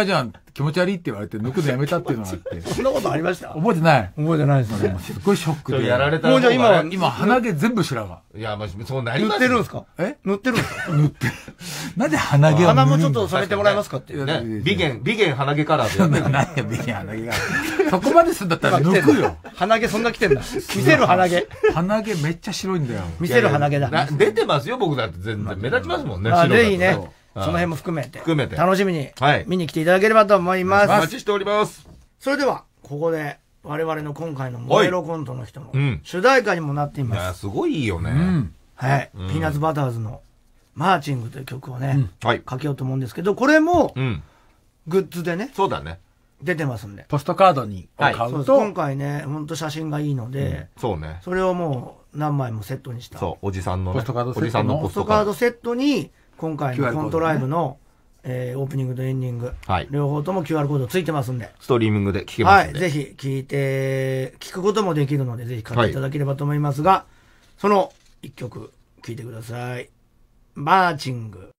気持ち悪いって言われて抜くのやめたっていうのがあって。 そんなことありました？ 覚えてない。 覚えてないですね。 すっごいショックで。 やられた。 もうじゃあ今、 今鼻毛全部白髪。 いや、まあ、そうなります。塗ってるんですか？ え塗ってるんですか？ 塗ってる。なんで鼻毛を鼻もちょっと染めてもらえますかっていうね。美颜、美顏鼻毛カラーでやってる。 何や、美颜鼻毛が。そこまですんだったら抜くよ。 鼻毛そんな来てんだ。見せる鼻毛。 鼻毛めっちゃ白いんだよ。 見せる鼻毛だ。 出てますよ、僕だって全然。目立ちますもんね、 ぜひね。その辺も含めて。 含めて。 楽しみに。見に来ていただければと思います。 お待ちしております。 それでは、ここで、我々の今回の燃えろコントの人の主題歌にもなっています。 いや、すごいいいよね。 はい。ピーナッツバターズのマーチングという曲をね、かけようと思うんですけど、これも、グッズでね。 そうだね。 出てますんで。 ポストカードに買うと。 今回ね、ほんと写真がいいので、 そうね。 それをもう何枚もセットにした。 そう、おじさんのポストカードセットの。ポストカードセットに、今回のコントライブの、えー、オープニングとエンディング、はい、両方とも キューアール コードついてますんで。 ストリーミングで聞けますんで。 はい、ぜひ聞いて、聞くこともできるので、ぜひ買っていただければと思いますが、はい、その一曲、聞いてください。マーチング。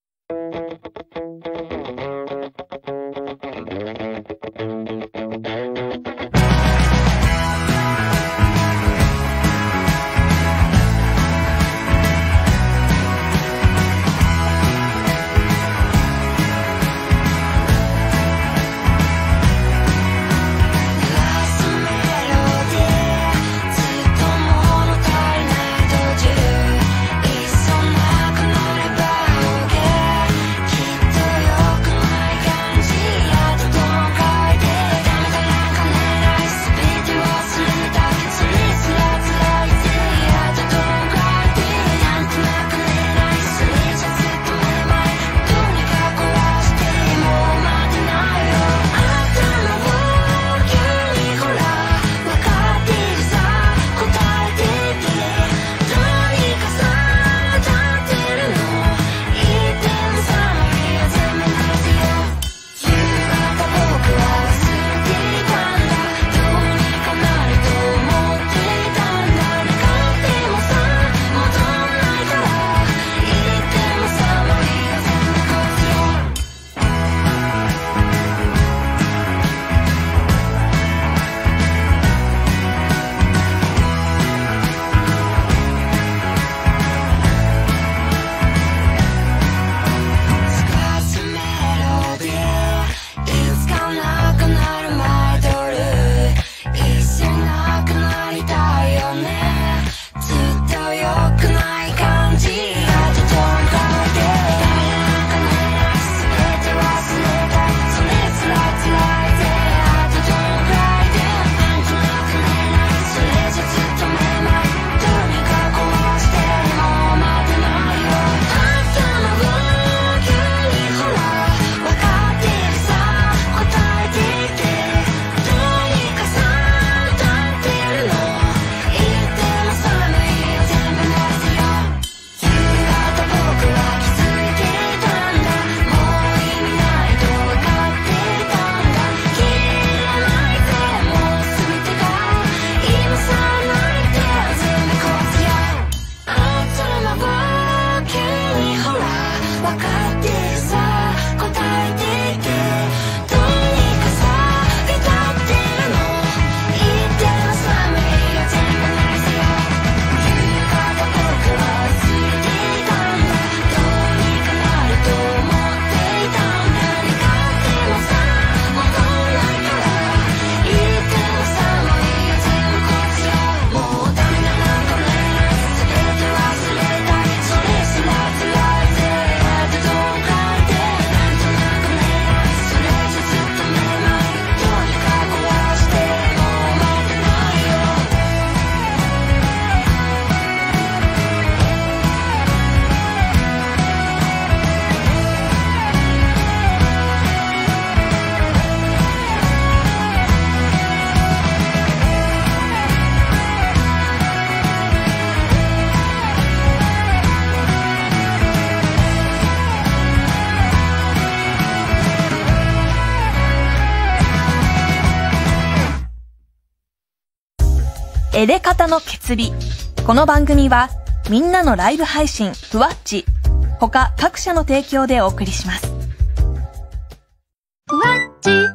エレカタの決意。この番組はみんなのライブ配信ふわっち他各社の提供でお送りします。 ふわっち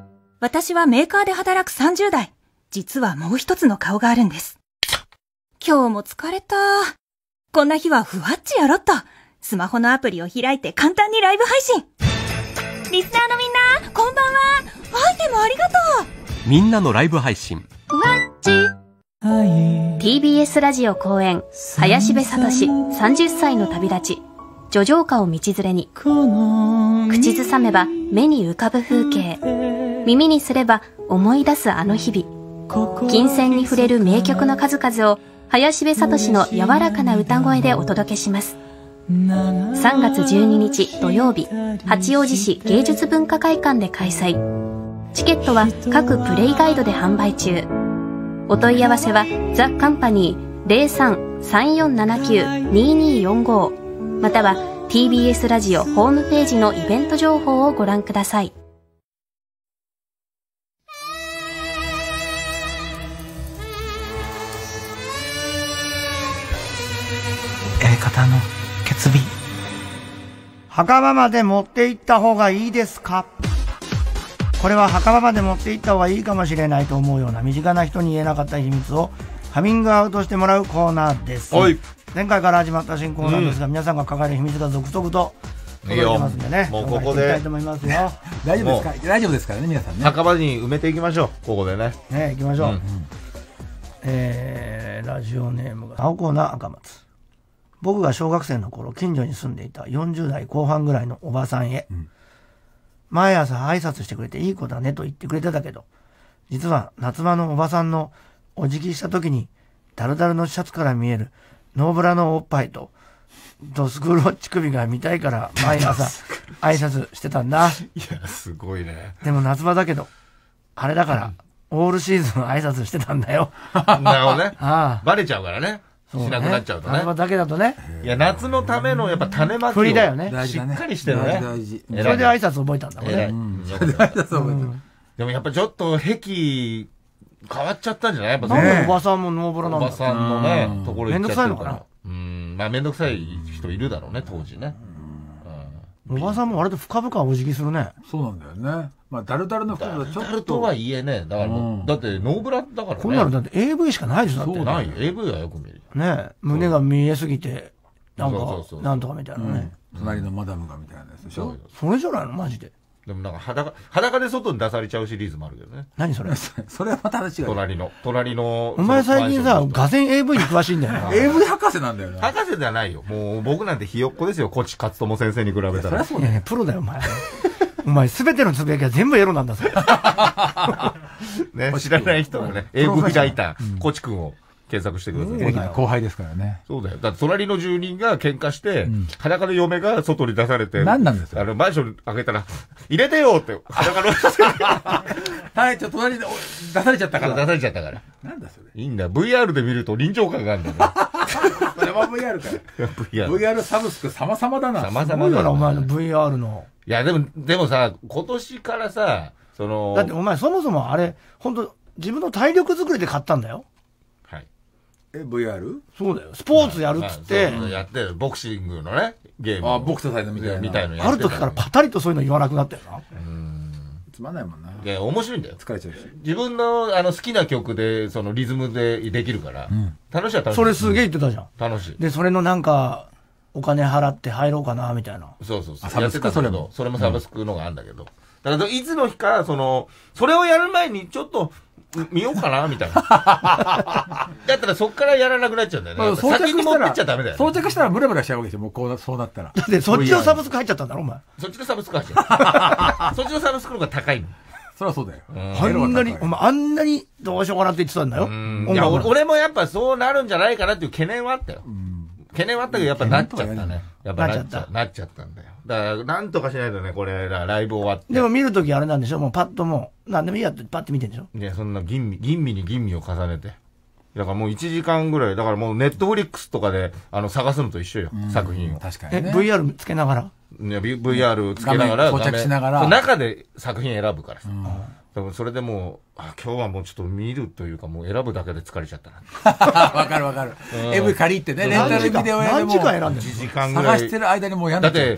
私はメーカーで働くさんじゅう代。実はもう一つの顔があるんです。今日も疲れた。こんな日はふわっちやろっと。スマホのアプリを開いて簡単にライブ配信。リスナーのみんな、こんばんは。アイテムありがとう。 みんなのライブ配信。 ふわっち。ティービーエス ラジオ公演、林部聡さんじゅっさいの旅立ち。叙情歌を道連れに。口ずさめば目に浮かぶ風景。耳にすれば思い出すあの日々。金銭に触れる名曲の数々を林部聡の柔らかな歌声でお届けします。さんがつじゅうににち土曜日、八王子市芸術文化会館で開催。チケットは各プレイガイドで販売中。お問い合わせはザ・カンパニー ゼロさん さんよんななきゅう にーにーよんご または ティービーエス ラジオホームページのイベント情報をご覧ください。 A 型の決日。墓場まで持って行った方がいいですか？これは墓場まで持って行った方がいいかもしれないと思うような身近な人に言えなかった秘密をカミングアウトしてもらうコーナーです。前回から始まった新コーナーですが、うん、皆さんが抱える秘密が続々と届いてますんでね。 もうここで。 いきたいと思いますよ。 大丈夫ですか？大丈夫ですからね、皆さんね。 墓場に埋めていきましょう。ここでね。 ね、行きましょう。うん、えー、ラジオネームが青コーナー赤松。僕が小学生の頃、近所に住んでいたよんじゅう代後半ぐらいのおばさんへ、うん、毎朝挨拶してくれていい子だねと言ってくれてたけど、実は夏場のおばさんのお辞儀した時に、ダルダルのシャツから見えるノーブラのおっぱいと、ドスクロ乳首が見たいから毎朝挨拶してたんだ。 いや、すごいね。 でも夏場だけど、あれだから、うん、オールシーズン挨拶してたんだよ。 なるほどね。ああ、バレちゃうからね。しなくなっちゃうとね。 夏場だけだとね。 いや、夏のためのやっぱ種まきを。 振りだよね。 しっかりしてるね。 大事。それで挨拶覚えたんだもんね。 それで挨拶覚えた。 でもやっぱちょっと癖変わっちゃったんじゃない？やっぱなんでおばさんもノーブラなんだ。 おばさんのね、ところめんどくさいのかな。 うん。まあめんどくさい人いるだろうね、当時ね。 おばさんも割と深々お辞儀するね。 そうなんだよね。まあ、ダルダルの服だとちょっと。ダルとはいえね。だからもう、だってノーブラだからね。 こんなのだって エーブイ しかないでしょ、だって。 ない。エーブイ はよく見る。 ねえ。胸が見えすぎて、なんか、なんとかみたいなね。 隣のマダムがみたいなやつでしょ。 それじゃないのマジで。 でもなんか裸、裸で外に出されちゃうシリーズもあるけどね。 何それそれはまた話が。 隣の、隣の。 お前最近さ、画線 エーブイ に詳しいんだよな。 エーブイ 博士なんだよな。 博士じゃないよ。もう僕なんてひよっこですよ。コチ勝友先生に比べたら。 そりゃそうね。プロだよ、お前。お前すべてのつぶやきは全部エロなんだぞ。 ね、知らない人がね、エーブイ ライター、コチ君を検索してください。 後輩ですからね。 そうだよ。だって隣の住人が喧嘩して、裸の嫁が外に出されて。 何なんですよ。 あの、マンション開けたら、入れてよって、裸のはい、ちょっと隣で出されちゃったから。 出されちゃったから。 なんだそれ。 いいんだよ。ブイアール で見ると臨場感があるんだよ。 それは ブイアール かよ。ブイアール。ブイアール サブスク様々だな。 様々だな。お前の ブイアール の。 いや、でも、でもさ、今年からさ、その。 だってお前そもそもあれ、本当自分の体力作りで買ったんだよ。 はい。 え、ブイアール？ そうだよ。スポーツやるっつって。 やってる。ボクシングのね、ゲーム。 あ、ボクササイズみたいな。 みたいのやって。ある時からパタリとそういうの言わなくなったよな。 うん。つまんないもんな。 いや、面白いんだよ。 疲れちゃうし。 自分の、あの、好きな曲で、その、リズムでできるから。楽しいは楽しい。 それすげえ言ってたじゃん。 楽しい。 で、それのなんか、お金払って入ろうかな、みたいな。 そうそうそう。サブスクそれも。それもサブスクのがあるんだけど。だから、いつの日か、その、それをやる前にちょっと、見ようかなみたいな。だったらそっからやらなくなっちゃうんだよね。先に持ってっちゃダメだよ。 装着したらムラムラしちゃうわけでしょ、もうこう、そうなったら。 だってそっちのサブスク入っちゃったんだろ、お前。 そっちのサブスク入っちゃう。そっちのサブスクの方が高いの。 そりゃそうだよ。 あんなに、お前あんなにどうしようかなって言ってたんだよ。 いや、俺もやっぱそうなるんじゃないかなっていう懸念はあったよ。懸念はあったけど、やっぱなっちゃったね。やっぱなっちゃった。なっちゃったんだよ。だから、なんとかしないとね、これ、ライブ終わって。 でも見るときあれなんでしょもうパッともう、なんでもいいやってパッと見てんでしょいや、そんな吟味、吟味に吟味を重ねて。だからもういちじかんぐらい、だからもうネットフリックスとかで、あの、探すのと一緒よ。作品を。 確かにね。 え、ブイアール つけながらいや、ブイアール つけながら。 装着しながら。 中で作品選ぶからさ。 でもそれでもう、あ、今日はもうちょっと見るというか、もう選ぶだけで疲れちゃったな。 わかるわかる。エブイ 借りってね、レンタルビデオ屋でも。 何時間選んでるの？ いちじかんぐらい。 探してる間にもうやんなっちゃう。 だって、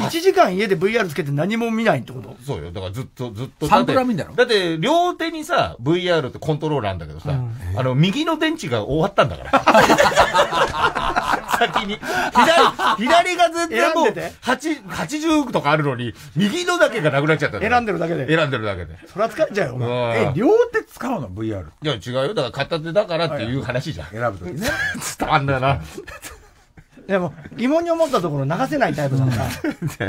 いちじかん家で ブイアール つけて何も見ないってこと？ そうよ。だからずっと、ずっと。 サントラ見んだろ？ だって、両手にさ、ブイアール ってコントローラーなんだけどさ、うん、あの、右の電池が終わったんだから。先に。左、左がずっともう、はちじゅうとかあるのに、右のだけがなくなっちゃった。 選んでるだけで。 選んでるだけで。 そりゃ疲れちゃうよ、お前。 え、両手使うの ブイアール？ いや、違うよ。だから片手だからっていう話じゃん。 選ぶときね。 伝わんだよな。 でも、疑問に思ったところ流せないタイプだから。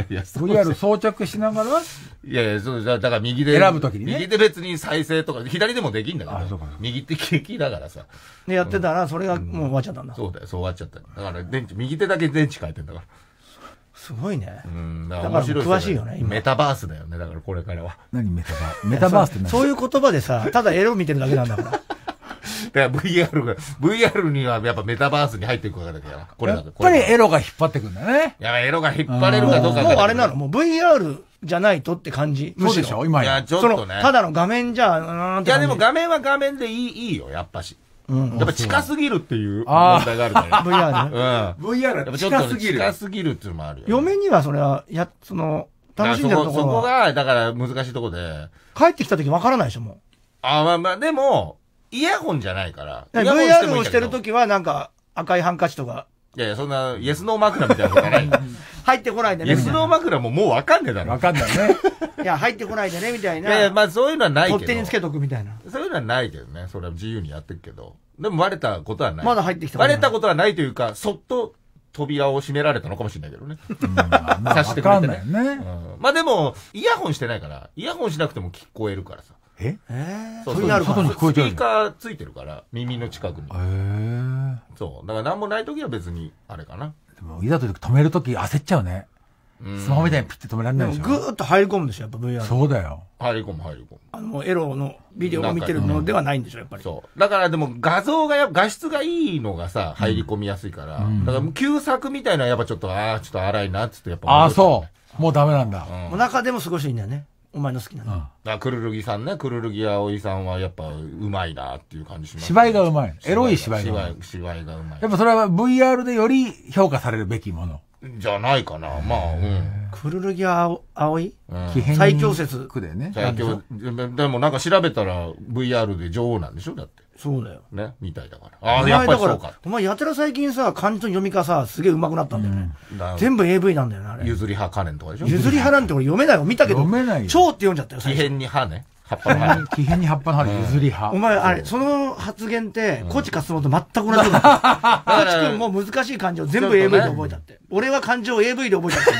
ブイアール 装着しながらいやいや、そう、だから右で。 選ぶときにね。 右で別に再生とか、左でもできんだけど。右って利きだからさ。 で、やってたら、それがもう終わっちゃったんだ。 そうだよ、そう終わっちゃった。だから電池、右手だけ電池変えてんだから。 すごいね。 うん、 だから面白い。詳しいよね、 今。メタバースだよね、だからこれからは。 何メタバース？メタバースって何？ そういう言葉でさ、ただエロ見てるだけなんだから。 だから ブイアール が、ブイアール にはやっぱメタバースに入っていくわけだから。これだやっぱりエロが引っ張ってくんだね。 いや、エロが引っ張れるかどうか。 もうあれなの？もう ブイアール じゃないとって感じ。 そうでしょ今や。 いや、ちょっとね。 ただの画面じゃ、うーんって。 いや、でも画面は画面でいい、いいよ、やっぱし。うん。やっぱ近すぎるっていう問題があるから。 ブイアール？ うん。 ブイアール は近すぎる。 近すぎるっていうのもあるよ。 嫁にはそれは、や、その、楽しんでるところは。 そこが、だから難しいところで。 帰ってきた時わからないでしょ、もう。 あ、まあまあ、でも、イヤホンじゃないから。 ブイアール をしてるときはなんか赤いハンカチとか。 いやいや、そんな、イエスノー枕みたいなことない。 入ってこないでね。 イエスノー枕ももうわかんねえだろ。 わかんないね。 いや、入ってこないでね、みたいな。 いやいや、まあそういうのはないけど。 取っ手につけとくみたいな。 そういうのはないけどね。それは自由にやってるけど。でもバレたことはない。 まだ入ってきた。 バレたことはないというか、そっと扉を閉められたのかもしれないけどね。 さしてくれてね。 まあでも、イヤホンしてないから、イヤホンしなくても聞こえるからさ。 ええそうそう。外に聞こえちゃう。スピーカーついてるから、耳の近くに。へえ。 そう。だから何もないときは別に、あれかな。 でも、いざというと止めるとき焦っちゃうね。スマホみたいにピッて止められないでしょ。 ぐーっと入り込むんでしょ、やっぱ ブイアール。 そうだよ。 入り込む、入り込む。 あの、エロのビデオを見てるのではないんでしょ、やっぱり。 そう。だからでも画像がや、画質がいいのがさ、入り込みやすいから。だから旧作みたいなやっぱちょっと、ああ、ちょっと荒いな、つってやっぱ。 ああ、そう。もうダメなんだ。 お腹でも過ごしていいんだよね。お前の好きなの。 だからくるるぎさんね、くるるぎあおいさんはやっぱうまいなっていう感じします。 芝居がうまい。エロい芝居がうまい。 芝居がうまい。 やっぱそれは ブイアール でより評価されるべきもの。 じゃないかな。まあ、うん。 くるるぎあおい最強説。 区でね。 最強。でもなんか調べたら ブイアール で女王なんでしょだって。 そうだよ。 ね。みたいだから。ああ、やっぱりそうか。 お前やたら最近さ、漢字の読み方さ、すげえ上手くなったんだよね。全部 エーブイ なんだよな、あれ。 譲り派カレンとかでしょ譲り派なんて俺読めないよ。見たけど。 読めないよ。 超って読んじゃったよ、 木偏に葉ね。葉っぱの葉。 木偏に葉っぱの葉で譲り派。 お前、あれ、その発言って、コチカスモと全く同じだった。コチ君も難しい漢字を全部 エーブイ で覚えたって。俺は漢字を エーブイ で覚えたって。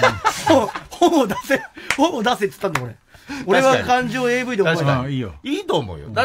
本を出せ、本を出せって言ったんだ、俺。俺は漢字を エーブイ で覚えた。 いいよ。 いいと思うよ。だって、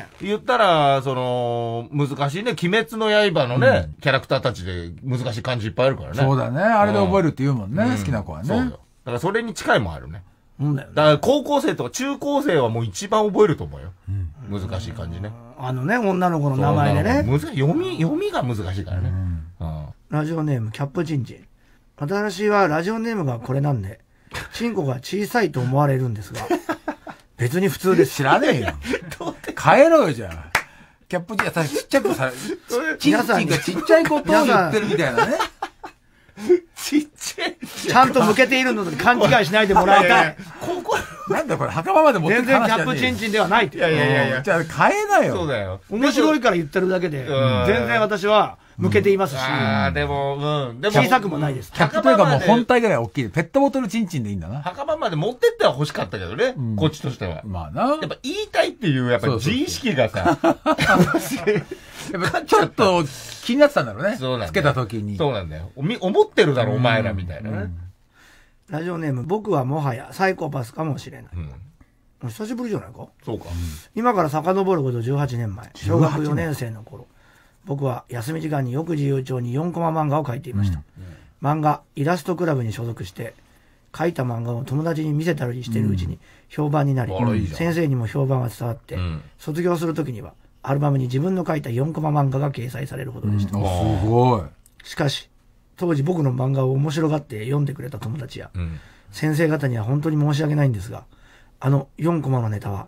言ったら、その、難しいね、鬼滅の刃のね、キャラクターたちで難しい漢字いっぱいあるからね。 そうだね。あれで覚えるって言うもんね。好きな子はね。そうよ。だからそれに近いもんあるね。 うんだよ。 だから高校生とか中高生はもう一番覚えると思うよ。難しい漢字ね。 あのね、女の子の名前でね。 難しい。読み、読みが難しいからね。 ラジオネーム、キャップチンチン。私はラジオネームがこれなんで、チンコが小さいと思われるんですが、別に普通です。 知らねえよ。変えろよ、じゃあ。キャップチン、ちっちゃくさ、チンチンがちっちゃいことを言ってるみたいなね。 ちっちゃい。 ちゃんと向けているので勘違いしないでもらいたい。 ここ、なんだこれ、墓場まで持ってく全然キャップチンチンではないって。 いやいやいやいや。 じゃあ変えなよ。 そうだよ。 面白いから言ってるだけで、全然私は向けていますし。 ああ、でも、うん。でも小さくもないです。 キャップというかもう本体ぐらい大きい。ペットボトルチンチンでいいんだな。 墓場まで持ってっては欲しかったけどね。こっちとしては。 まあな。 やっぱ言いたいっていう、やっぱ自意識がさ。 やっぱちょっと気になってたんだろうね。 そうなんだ。 つけた時に。 そうなんだよ。思ってるだろ、お前らみたいなね。 ラジオネーム、僕はもはやサイコパスかもしれない。うん、久しぶりじゃないかそうか。 今から遡ることじゅうはちねんまえ、小学よねん生の頃、僕は休み時間によく自由帳によんコマ漫画を描いていました。うん、漫画、イラストクラブに所属して、描いた漫画を友達に見せたりしているうちに評判になり、うん、先生にも評判が伝わって、うん、卒業するときには、アルバムに自分の描いたよんコマ漫画が掲載されるほどでした。 うん、すごい。 しかし、当時僕の漫画を面白がって読んでくれた友達や、うん、先生方には本当に申し訳ないんですが、あのよんコマのネタは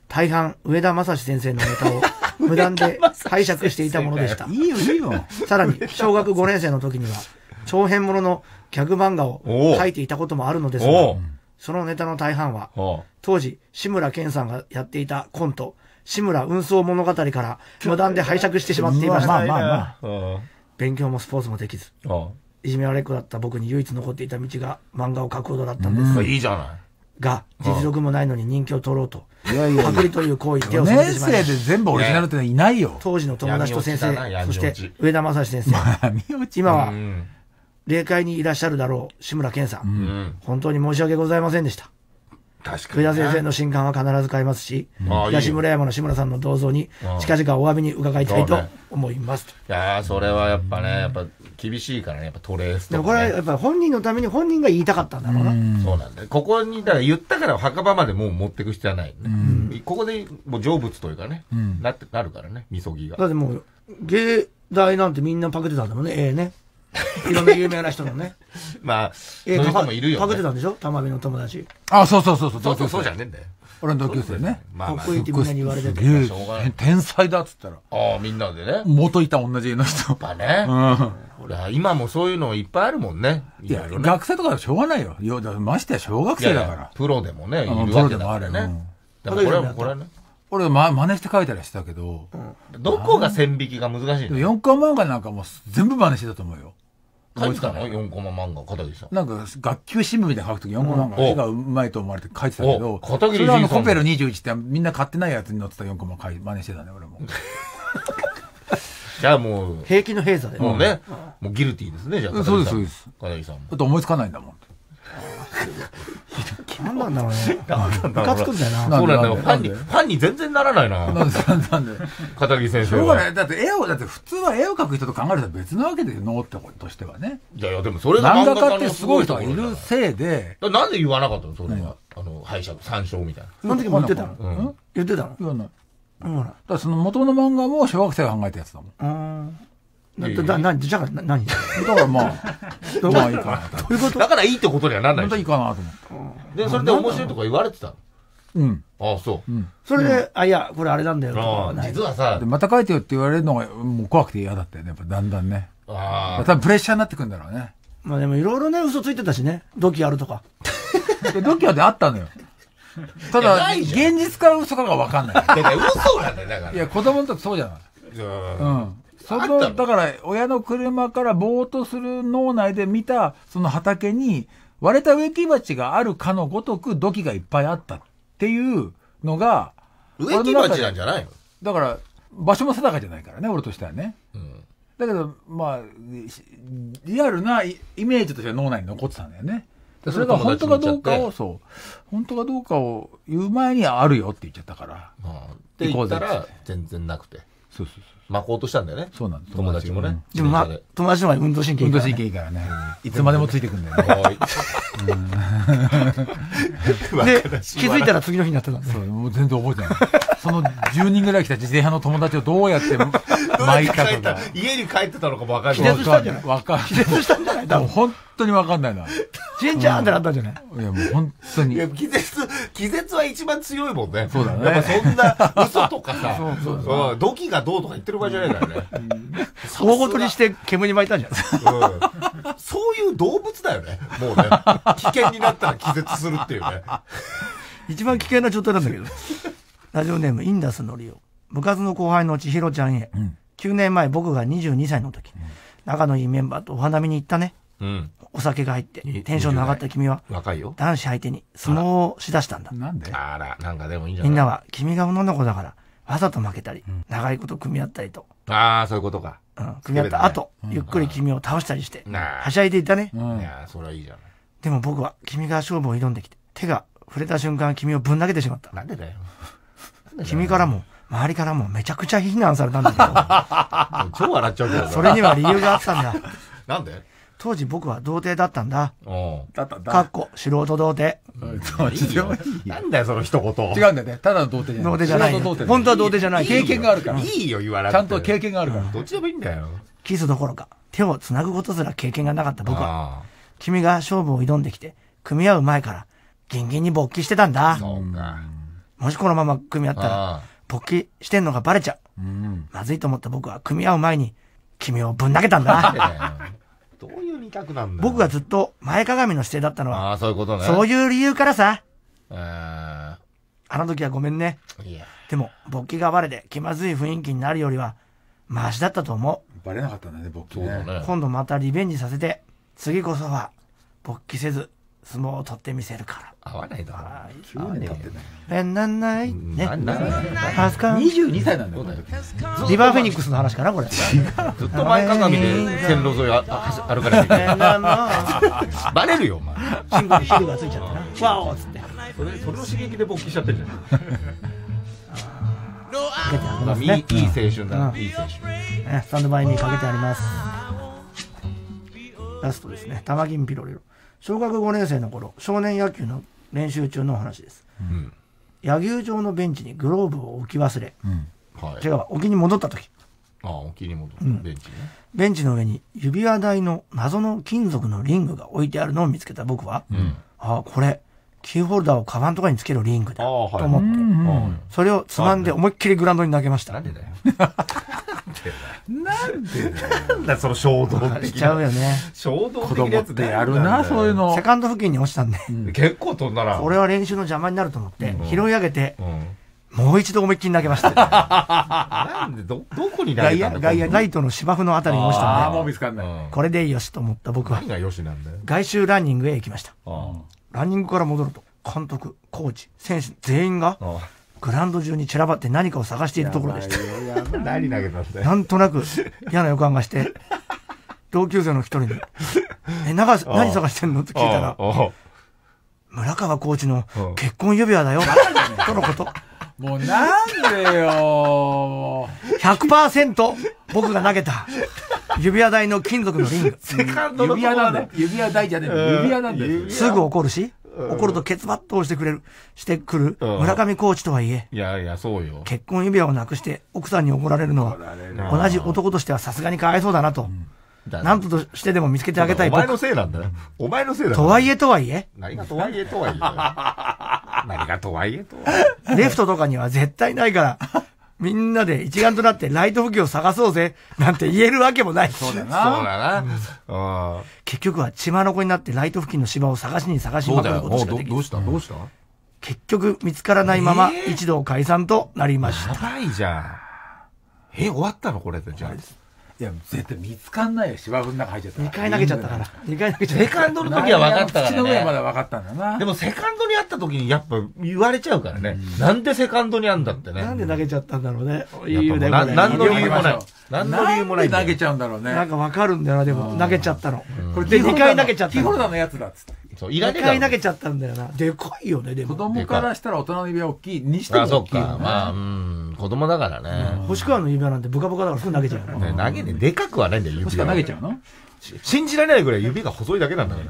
大半上田正史先生のネタを無断で拝借していたものでした。 いいよ、いいよ。 さらに、小学ごねん生の時には、長編もののギャグ漫画を書いていたこともあるのですが、そのネタの大半は、当時、志村けんさんがやっていたコント、志村運送物語から無断で拝借してしまっていました。まあまあまあ。勉強もスポーツもできず、いじめられっ子だった僕に唯一残っていた道が漫画を描くほどだったんです。 いいじゃない。 が、実力もないのに人気を取ろうと、パクリという行為に手を染めてしまいました。 よねん生で全部オリジナルっていないよ。 当時の友達と先生、そして上田正史先生、今は霊界にいらっしゃるだろう志村けんさん、本当に申し訳ございませんでした。 確かに、 上田先生の新刊は必ず買いますし、東村山の志村さんの銅像に近々お詫びに伺いたいと思います。 いやー、それはやっぱね、やっぱ厳しいからね、やっぱトレースとか、ね。 でもこれはやっぱ本人のために本人が言いたかったんだろうな。 そうなんだよ。ここに、だから言ったから墓場までもう持っていく必要はない、ね。ここでもう成仏というかね、なって、なるからね、みそぎが。 だってもう、芸大なんてみんなパクってたんだもんね、ええね。いろんな有名な人のね。 まあ、そういう人もいるよね。 パクってたんでしょ玉美の友達。 あ、そうそうそうそう。 そうそうそうじゃねえんだよ。 俺の同級生ね。 まあ、かっこいいってみんなに言われてて。 天才だっつったら。 ああ、みんなでね。 元いた同じ家の人。 やっぱね。うん。今もそういうのいっぱいあるもんね。 いや、学生とかはしょうがないよ。ましてや小学生だから。 プロでもね、いるわけだからね。だからこれは、これはね。 俺ま、真似して書いたりしてたけど。 どこが線引きが難しいの？ よんコマ漫画なんかもう全部真似してたと思うよ。 書いてたの ?よんコマ漫画、片桐さん。 なんか、学級新聞みたいな書くときよんコマ漫画、絵がうまいと思われて書いてたけど、それはあの、コペルにじゅういちってみんな買ってないやつに載ってたよんコマ真似してたね、俺も。 じゃあもう、 平気の閉鎖で。 もうね、もうギルティーですね、じゃあ。 そうです、そうです。 片桐さんも。 だって思いつかないんだもん。 何なんだろうね。ムカつくんだよな。 そうなんだよ。ファンに、ファンに全然ならないな。 なんで、なんで。 片桐先生は。 しょうがない。だって絵を、だって普通は絵を描く人と考えると別なわけで脳ってこととしてはね。 いやいや、でもそれが漫画家ってすごい人がいるせいで。 なんで言わなかったのそれは。あの、拝借、参照みたいな。 その時も言ってたの言ってたの言わない。だからその元の漫画も小学生が考えたやつだもん。 うん。だ、な、じゃあ、何だからまあ、まあいいかな。 どういうことだからいいってことにはなんない。 本当いいかなと思って。 で、それで面白いとか言われてたうん。 ああ、そう。 それで、あ、いや、これあれなんだよとか。実はさ。 また書いてよって言われるのが、もう怖くて嫌だったよね。やっぱだんだんね。ああ。多分プレッシャーになってくんだろうね。 まあでもいろいろね、嘘ついてたしね。ドキあるとか。 ドキあってあったのよ。ただ、現実か嘘かがわかんない。 だから嘘なんだよ、だから。 いや、子供の時そうじゃない。うん。その、だから、親の車からぼーっとする脳内で見た、その畑に、割れた植木鉢があるかのごとく土器がいっぱいあったっていうのが、 植木鉢なんじゃないの？ だから、場所も定かじゃないからね、俺としてはね。うん、だけど、まあ、リアルなイメージとしては脳内に残ってたんだよね。それが本当かどうかを、そう、本当かどうかを言う前にあるよって言っちゃったから。 って言ったら、全然なくて。 そうそうそう。 巻こうとしたんだよね。 そうなんです。 友達もね。 でもまあ、友達の方が運動神経いいから。 運動神経いいからね。いつまでもついてくんだよね。 で、気づいたら次の日になってたんだ。 そう、もう全然覚えてない。そのじゅうにんぐらい来た自転車の友達をどうやって巻いたとか。 家に帰ってたのかもわかんない。 気絶したんじゃない？ わかんない。 気絶したんじゃない？ もう本当にわかんないな。 ジンちゃんってなったんじゃない？ いやもう本当に。いや、 気絶、気絶は一番強いもんね。 そうだね。 やっぱそんな嘘とかさ、そうそう。土器がどうとか言ってる場合じゃないからね。 大ごとにして煙に巻いたんじゃない？ そういう動物だよね。もうね。危険になったら気絶するっていうね。 一番危険な状態なんだけど。ラジオネーム、インダスのりお。部活の後輩の千尋ちゃんへ。うん、きゅうねんまえ僕がにじゅうにさいの時、うん、仲のいいメンバーとお花見に行ったね。うん、お酒が入って、テンションの上がった君は、 若いよ。 男子相手に相撲をしだしたんだ。 なんで？ あら、なんかでもいいんじゃない？ みんなは君が女の子だから、わざと負けたり、うん、長いこと組み合ったりと。 ああ、そういうことか。 うん、組み合った後、ね、ゆっくり君を倒したりして、はしゃいでいたね。 うん、いや、それはいいじゃない。 でも僕は君が勝負を挑んできて、手が触れた瞬間君をぶん投げてしまった。 なんでだよ。 君からも、周りからもめちゃくちゃ非難されたんだけど。超笑っちゃうけど。 それには理由があったんだ。 なんで？ 当時僕は童貞だったんだ。 だったんだ。 かっこ、素人童貞。 なんだよ、その一言。 違うんだよね。ただの童貞じゃない。 童貞じゃない。本当は童貞じゃない。 経験があるから。 いいよ、言わなくて。 ちゃんと経験があるから。 どっちでもいいんだよ。 キスどころか、手を繋ぐことすら経験がなかった僕は、君が勝負を挑んできて、組み合う前から、ギンギンに勃起してたんだ。 そうか。 もしこのまま組み合ったら、勃起してんのがバレちゃう。うん、まずいと思った僕は組み合う前に、君をぶん投げたんだな。 どういう二択なんだ僕がずっと前かがみの姿勢だったのは、 ああ、そういうことね。 そういう理由からさ。 ああの時はごめんね。いやでも、勃起がバレで気まずい雰囲気になるよりは、マシだったと思う。バレなかったんだね、勃起ね。 ね今度またリベンジさせて、次こそは、勃起せず、相撲を取ってみせるから。 合わないだろ。 きゅうねん経ってない。 え、なんないね。 はずかにじゅうにさいなんだよ、 リバーフェニックスの話かな、これ。 ずっと前かがみで線路沿い歩かなきゃいけない。バレるよ、お前。 シングにヒルがついちゃってな。わおっつって。 それ、それの刺激で勃起しちゃってるじゃん。 かけてありますね。 いい青春だ。いい青春。スタンドバイミーかけてあります。ラストですね。玉銀ピロリロ。小学ごねん生の頃、少年野球の練習中のお話です。うん、野球場のベンチにグローブを置き忘れ、うんはい、違う、置きに戻った時。 ああ、置きに戻った、うん、ベンチね。 ベンチの上に指輪台の謎の金属のリングが置いてあるのを見つけた僕は、うん、ああ、これ、キーホルダーをカバンとかにつけるリングだ、と思って、はい、それをつまんで思いっきりグラウンドに投げました。 なんでだよ。 なんでなんだその衝動的な。 しちゃうよね。 衝動的なやつでやるな、そういうの。 セカンド付近に落ちたんで。 うん、結構飛んだな。 俺は練習の邪魔になると思って、うん、拾い上げて、うん、もう一度思いっきり投げました。 なんで、ど、どこに投げたんだ外野、ライトの芝生のあたりに落ちたんで。 ああ、もう見つかんない。 これでよしと思った僕は。 何がよしなんだよ。 外周ランニングへ行きました。ランニングから戻ると、監督、コーチ、選手全員が、グラウンド中に散らばって何かを探しているところでした。 何投げたんだよ。 なんとなく嫌な予感がして、同級生の一人に、え、なが、何探してんのって聞いたら、村川コーチの結婚指輪だよ、とのこと。 もうなんでよー。ひゃくパーセント 僕が投げた指輪台の金属のリング。 セカンドの指輪なんだよ。指輪台じゃねえ。指輪なんだよ。 すぐ怒るし、怒るとケツバットをしてくれる、してくる村上コーチとはいえ。 いやいや、そうよ。 結婚指輪をなくして奥さんに怒られるのは、同じ男としてはさすがにかわいそうだなと。なんとしてでも見つけてあげたい。 お前のせいなんだよ。お前のせいだ。 とはいえとはいえ。 何がとはいえとはいえ。何がとはいえとはいえ。レフトとかには絶対ないから、みんなで一丸となってライト付近を探そうぜ、なんて言えるわけもない。 そうだな。 そうだな。 結局は血まのこになってライト付近の芝を探しに探しまくることしかできない。 どうしたどうした結局見つからないまま一同解散となりました。 やばいじゃん。え、終わったのこれでじゃあ。 いや、絶対見つかんないよ。芝生の中入っちゃった。 にかい投げちゃったから。にかい投げちゃった。 セカンドの時は分かったからね。 口の上まで分かったんだな。 でもセカンドにあった時にやっぱ言われちゃうからね。なんでセカンドにあんだってね。 なんで投げちゃったんだろうね。 理由で。何の理由もない。何の理由もない。 投げちゃうんだろうね。 なんか分かるんだよな、でも。投げちゃったの。これでにかい投げちゃったの。 キーホルダーのやつだっつって。 そう、 いらねえ。にかい投げちゃったんだよな。でかいよね、でも。 子供からしたら大人の指輪大きい。にしても大きい。 あ、そっか。まあ、うん。子供だからね。 星川の指輪なんてブカブカだからすぐ投げちゃうよ。 投げね、でかくはないんだよ、 指輪。投げちゃうの信じられないぐらい指が細いだけなんだから。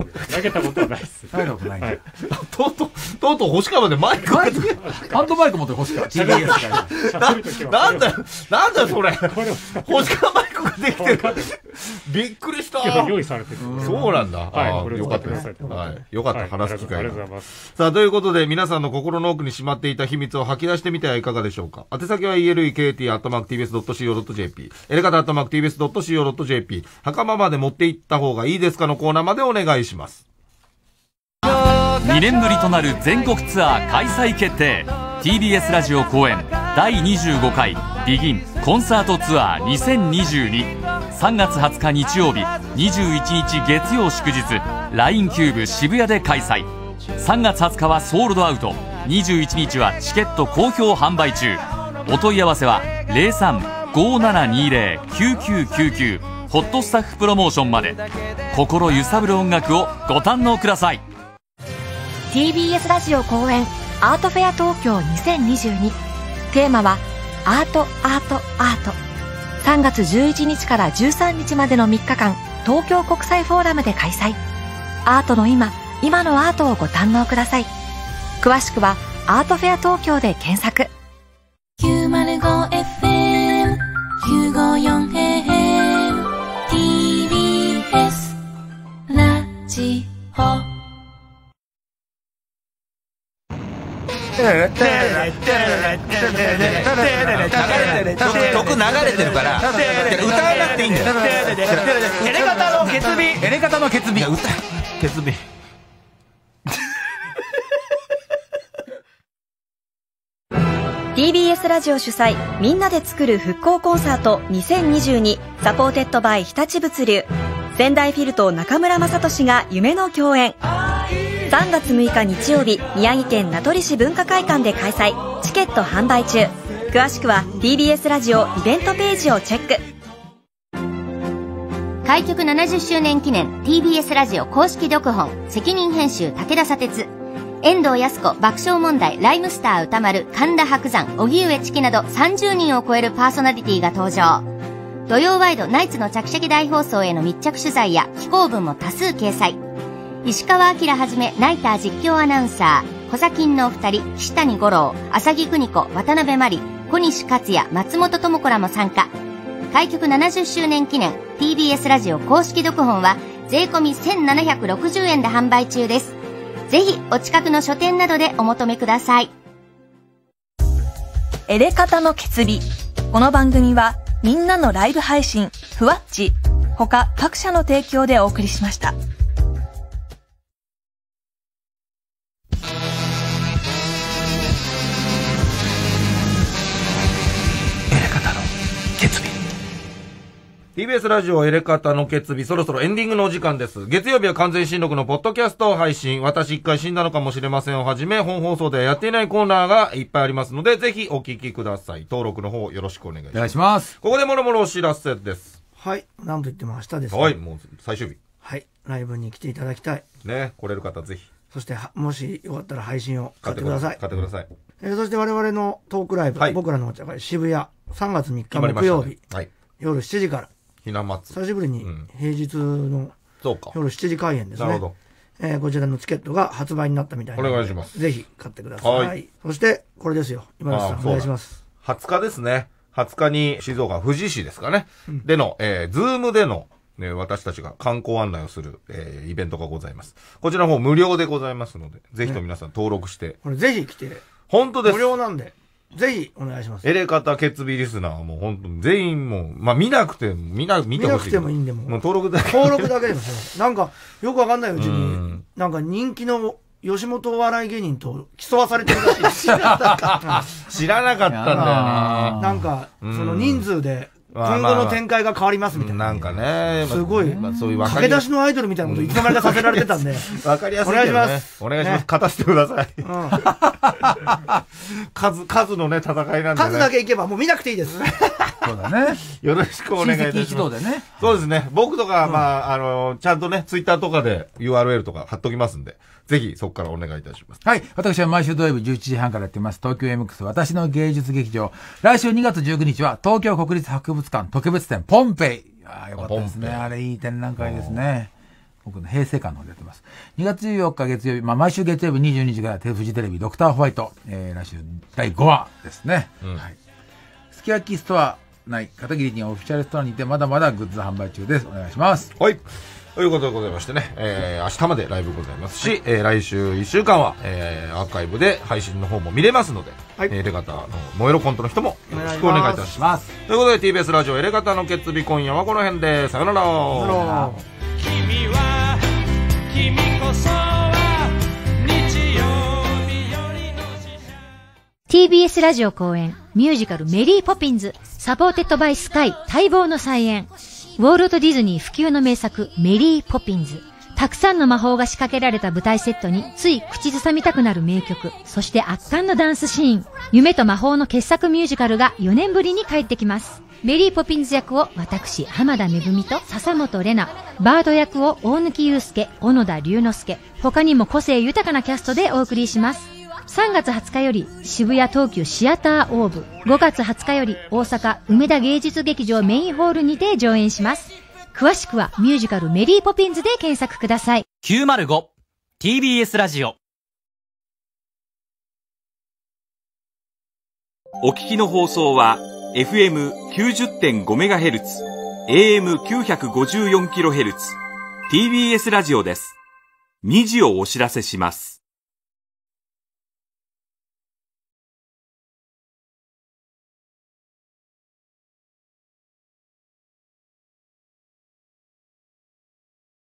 投げたことはないです。 投げたことない。 とうとう、とうとう星川までマイクハンドマイク持って星川。ティービーエスが。なんだよ、なんだよそれ。星川マイクができてる。びっくりした。 用意されてる。 そうなんだ。 はい、 よかったです。はい。よかった、話す機会が。 ありがとうございます。 さあ、ということで、皆さんの心の奥にしまっていた秘密を吐き出してみてはいかがでしょうか。宛先は イーエルイーケーティー アットマーク ティービーエス ドット シーオー ドット ジェーピー、エレカタ アットマーク ティービーエス ドット シーオー ドット ジェーピー、袴まで持っていった方がいいですかのコーナーまでお願いします。 にねんぶりとなる全国ツアー開催決定。 ティービーエス ラジオ公演だいにじゅうごかいビギンコンサートツアーにせんにじゅうに、 さんがつはつか日曜日、にじゅういちにち月曜祝日、 ライン キューブ渋谷で開催。さんがつはつかはソールドアウト、にじゅういちにちはチケット好評販売中。お問い合わせは ゼロさん ごーななにゼロ きゅうきゅうきゅうきゅう ホットスタッフプロモーションまで。心揺さぶる音楽をご堪能ください。 ティービーエス ラジオ公演アートフェア東京にせんにじゅうに、テーマはアートアートアート。さんがつじゅういちにちからじゅうさんにちまでのみっかかん、東京国際フォーラムで開催。アートの今、今のアートをご堪能ください。詳しくはアートフェア東京で検索。 きゅうまるごエフエム きゅうごよん エーエム ティービーエス ラジオ。 曲流れてるから歌わなくていいんだよ。 エレカタの決日、 エレカタの決日、 歌決日。 ティービーエス ラジオ主催みんなで作る復興コンサートにせんにじゅうにサポーテッドバイ日立物流、仙台フィルと中村雅俊が夢の共演。さんがつむいか日曜日、宮城県名取市文化会館で開催。チケット販売中。詳しくは ティービーエス ラジオイベントページをチェック。 開局ななじゅっしゅうねん記念 ティービーエス ラジオ公式読本、責任編集武田砂鉄、遠藤康子爆笑問題、ライムスター歌丸、神田伯山、荻上チキなどさんじゅうにんを超えるパーソナリティが登場。土曜ワイドナイツの着席大放送への密着取材や寄稿文も多数掲載。石川明はじめナイター実況アナウンサー、小崎のお二人、岸谷五郎、浅木邦子、渡辺真理、小西克也、松本智子らも参加。開局ななじゅっしゅうねん記念 ティービーエス ラジオ公式読本は税込みせんななひゃくろくじゅうえんで販売中です。ぜひお近くの書店などでお求めください。 エレカタの決日。この番組はみんなのライブ配信ふわっち他各社の提供でお送りしました。 ティービーエス ラジオエレカタの決日、そろそろエンディングのお時間です。月曜日は完全新録のポッドキャストを配信。私一回死んだのかもしれませんをはじめ、本放送でやっていないコーナーがいっぱいありますので、ぜひお聞きください。登録の方よろしくお願いします。 お願いします。 ここでもろもろお知らせです。 はい。なんと言っても明日ですね。 はい。もう最終日。 はい。ライブに来ていただきたい。 ね。来れる方ぜひ。 そして、もしよかったら配信を買ってください。 買ってください。 えー、そして我々のトークライブ、はい、僕らのお茶会渋谷、さんがつみっか木曜日、ね、はい、夜しちじから。 ひな祭り。久しぶりに平日の夜しちじ開演ですね。なるほど。えー、こちらのチケットが発売になったみたいなので。 お願いします。 ぜひ買ってください。はい。そして、これですよ。今田さん、お願いします。 はつかですね。はつかに静岡富士市ですかね。うん、での、えー、ズームでの、ね、私たちが観光案内をする、えー、イベントがございます。こちらの方無料でございますので、ぜひと皆さん登録して。ね、 これぜひ来て。 本当です。 無料なんで。ぜひお願いします。 エレカタ決日リスナーはもう本当に全員もう、まあ見なくても、見な、見てほしい。 見なくてもいいんでも。 もう登録だけ。 登録だけでもなんか、よくわかんないうちに、なんか人気の吉本笑い芸人と競わされてるらしいです。知らなかった。 知らなかったんだよね。 なんか、その人数で、今後の展開が変わりますみたいな。 なんかね。 すごい。そういう駆け出しのアイドルみたいなこといつの間にかさせられてたんで。 わかりやすい。お願いします。お願いします。勝たせてください。数、数のね、戦いなんで。 数だけいけばもう見なくていいです。 そうだね。 よろしくお願いいたします。 親戚一同でね。 そうですね。僕とか、まあ、あの、ちゃんとね、ツイッターとかで ユーアールエル とか貼っときますんで。ぜひそこからお願いいたします。 はい。私は毎週土曜日じゅういちじはんからやってます。東京 エムエックス 私の芸術劇場。来週にがつじゅうくにちは東京国立博物館特別展ポンペイ。ああ、よかったですね。あれいい展覧会ですね。僕の平成館の方でやってます。にがつじゅうよっか月曜日、まあ毎週月曜日にじゅうにじからフジテレビドクターホワイト。えー、来週だいごわですね。うん、はい。すき焼きストア内、片桐にオフィシャルストアにてまだまだグッズ販売中です。お願いします。 はい。ということでございましてね、えー、明日までライブございますし、はい、えー、来週いっしゅうかんは、えー、アーカイブで配信の方も見れますので、はい、エレガタの燃えろコントの人もよろしくお願いいたします。ということで ティービーエス ラジオエレガタの決日、今夜はこの辺で、さよなら。さよなら。君は、君こそは日曜日よりのティービーエス ラジオ公演ミュージカルメリーポピンズ、サポーテッドバイスカイ待望の再演。ウォルト・ディズニー不朽の名作メリー・ポピンズ。たくさんの魔法が仕掛けられた舞台セットについ口ずさみたくなる名曲、そして圧巻のダンスシーン。夢と魔法の傑作ミュージカルがよねんぶりに帰ってきます。メリー・ポピンズ役を私浜田めぐみと笹本玲奈、バード役を大貫勇介、小野田龍之介、他にも個性豊かなキャストでお送りします。さんがつはつかより渋谷東急シアターオーブ、ごがつはつかより大阪梅田芸術劇場メインホールにて上演します。詳しくはミュージカルメリーポピンズで検索ください。 きゅうまるご ティービーエス ラジオ。お聞きの放送は エフエムきゅうじゅってんごメガヘルツ、エーエムきゅうひゃくごじゅうよんキロヘルツ、ティービーエス ラジオです。にじをお知らせします。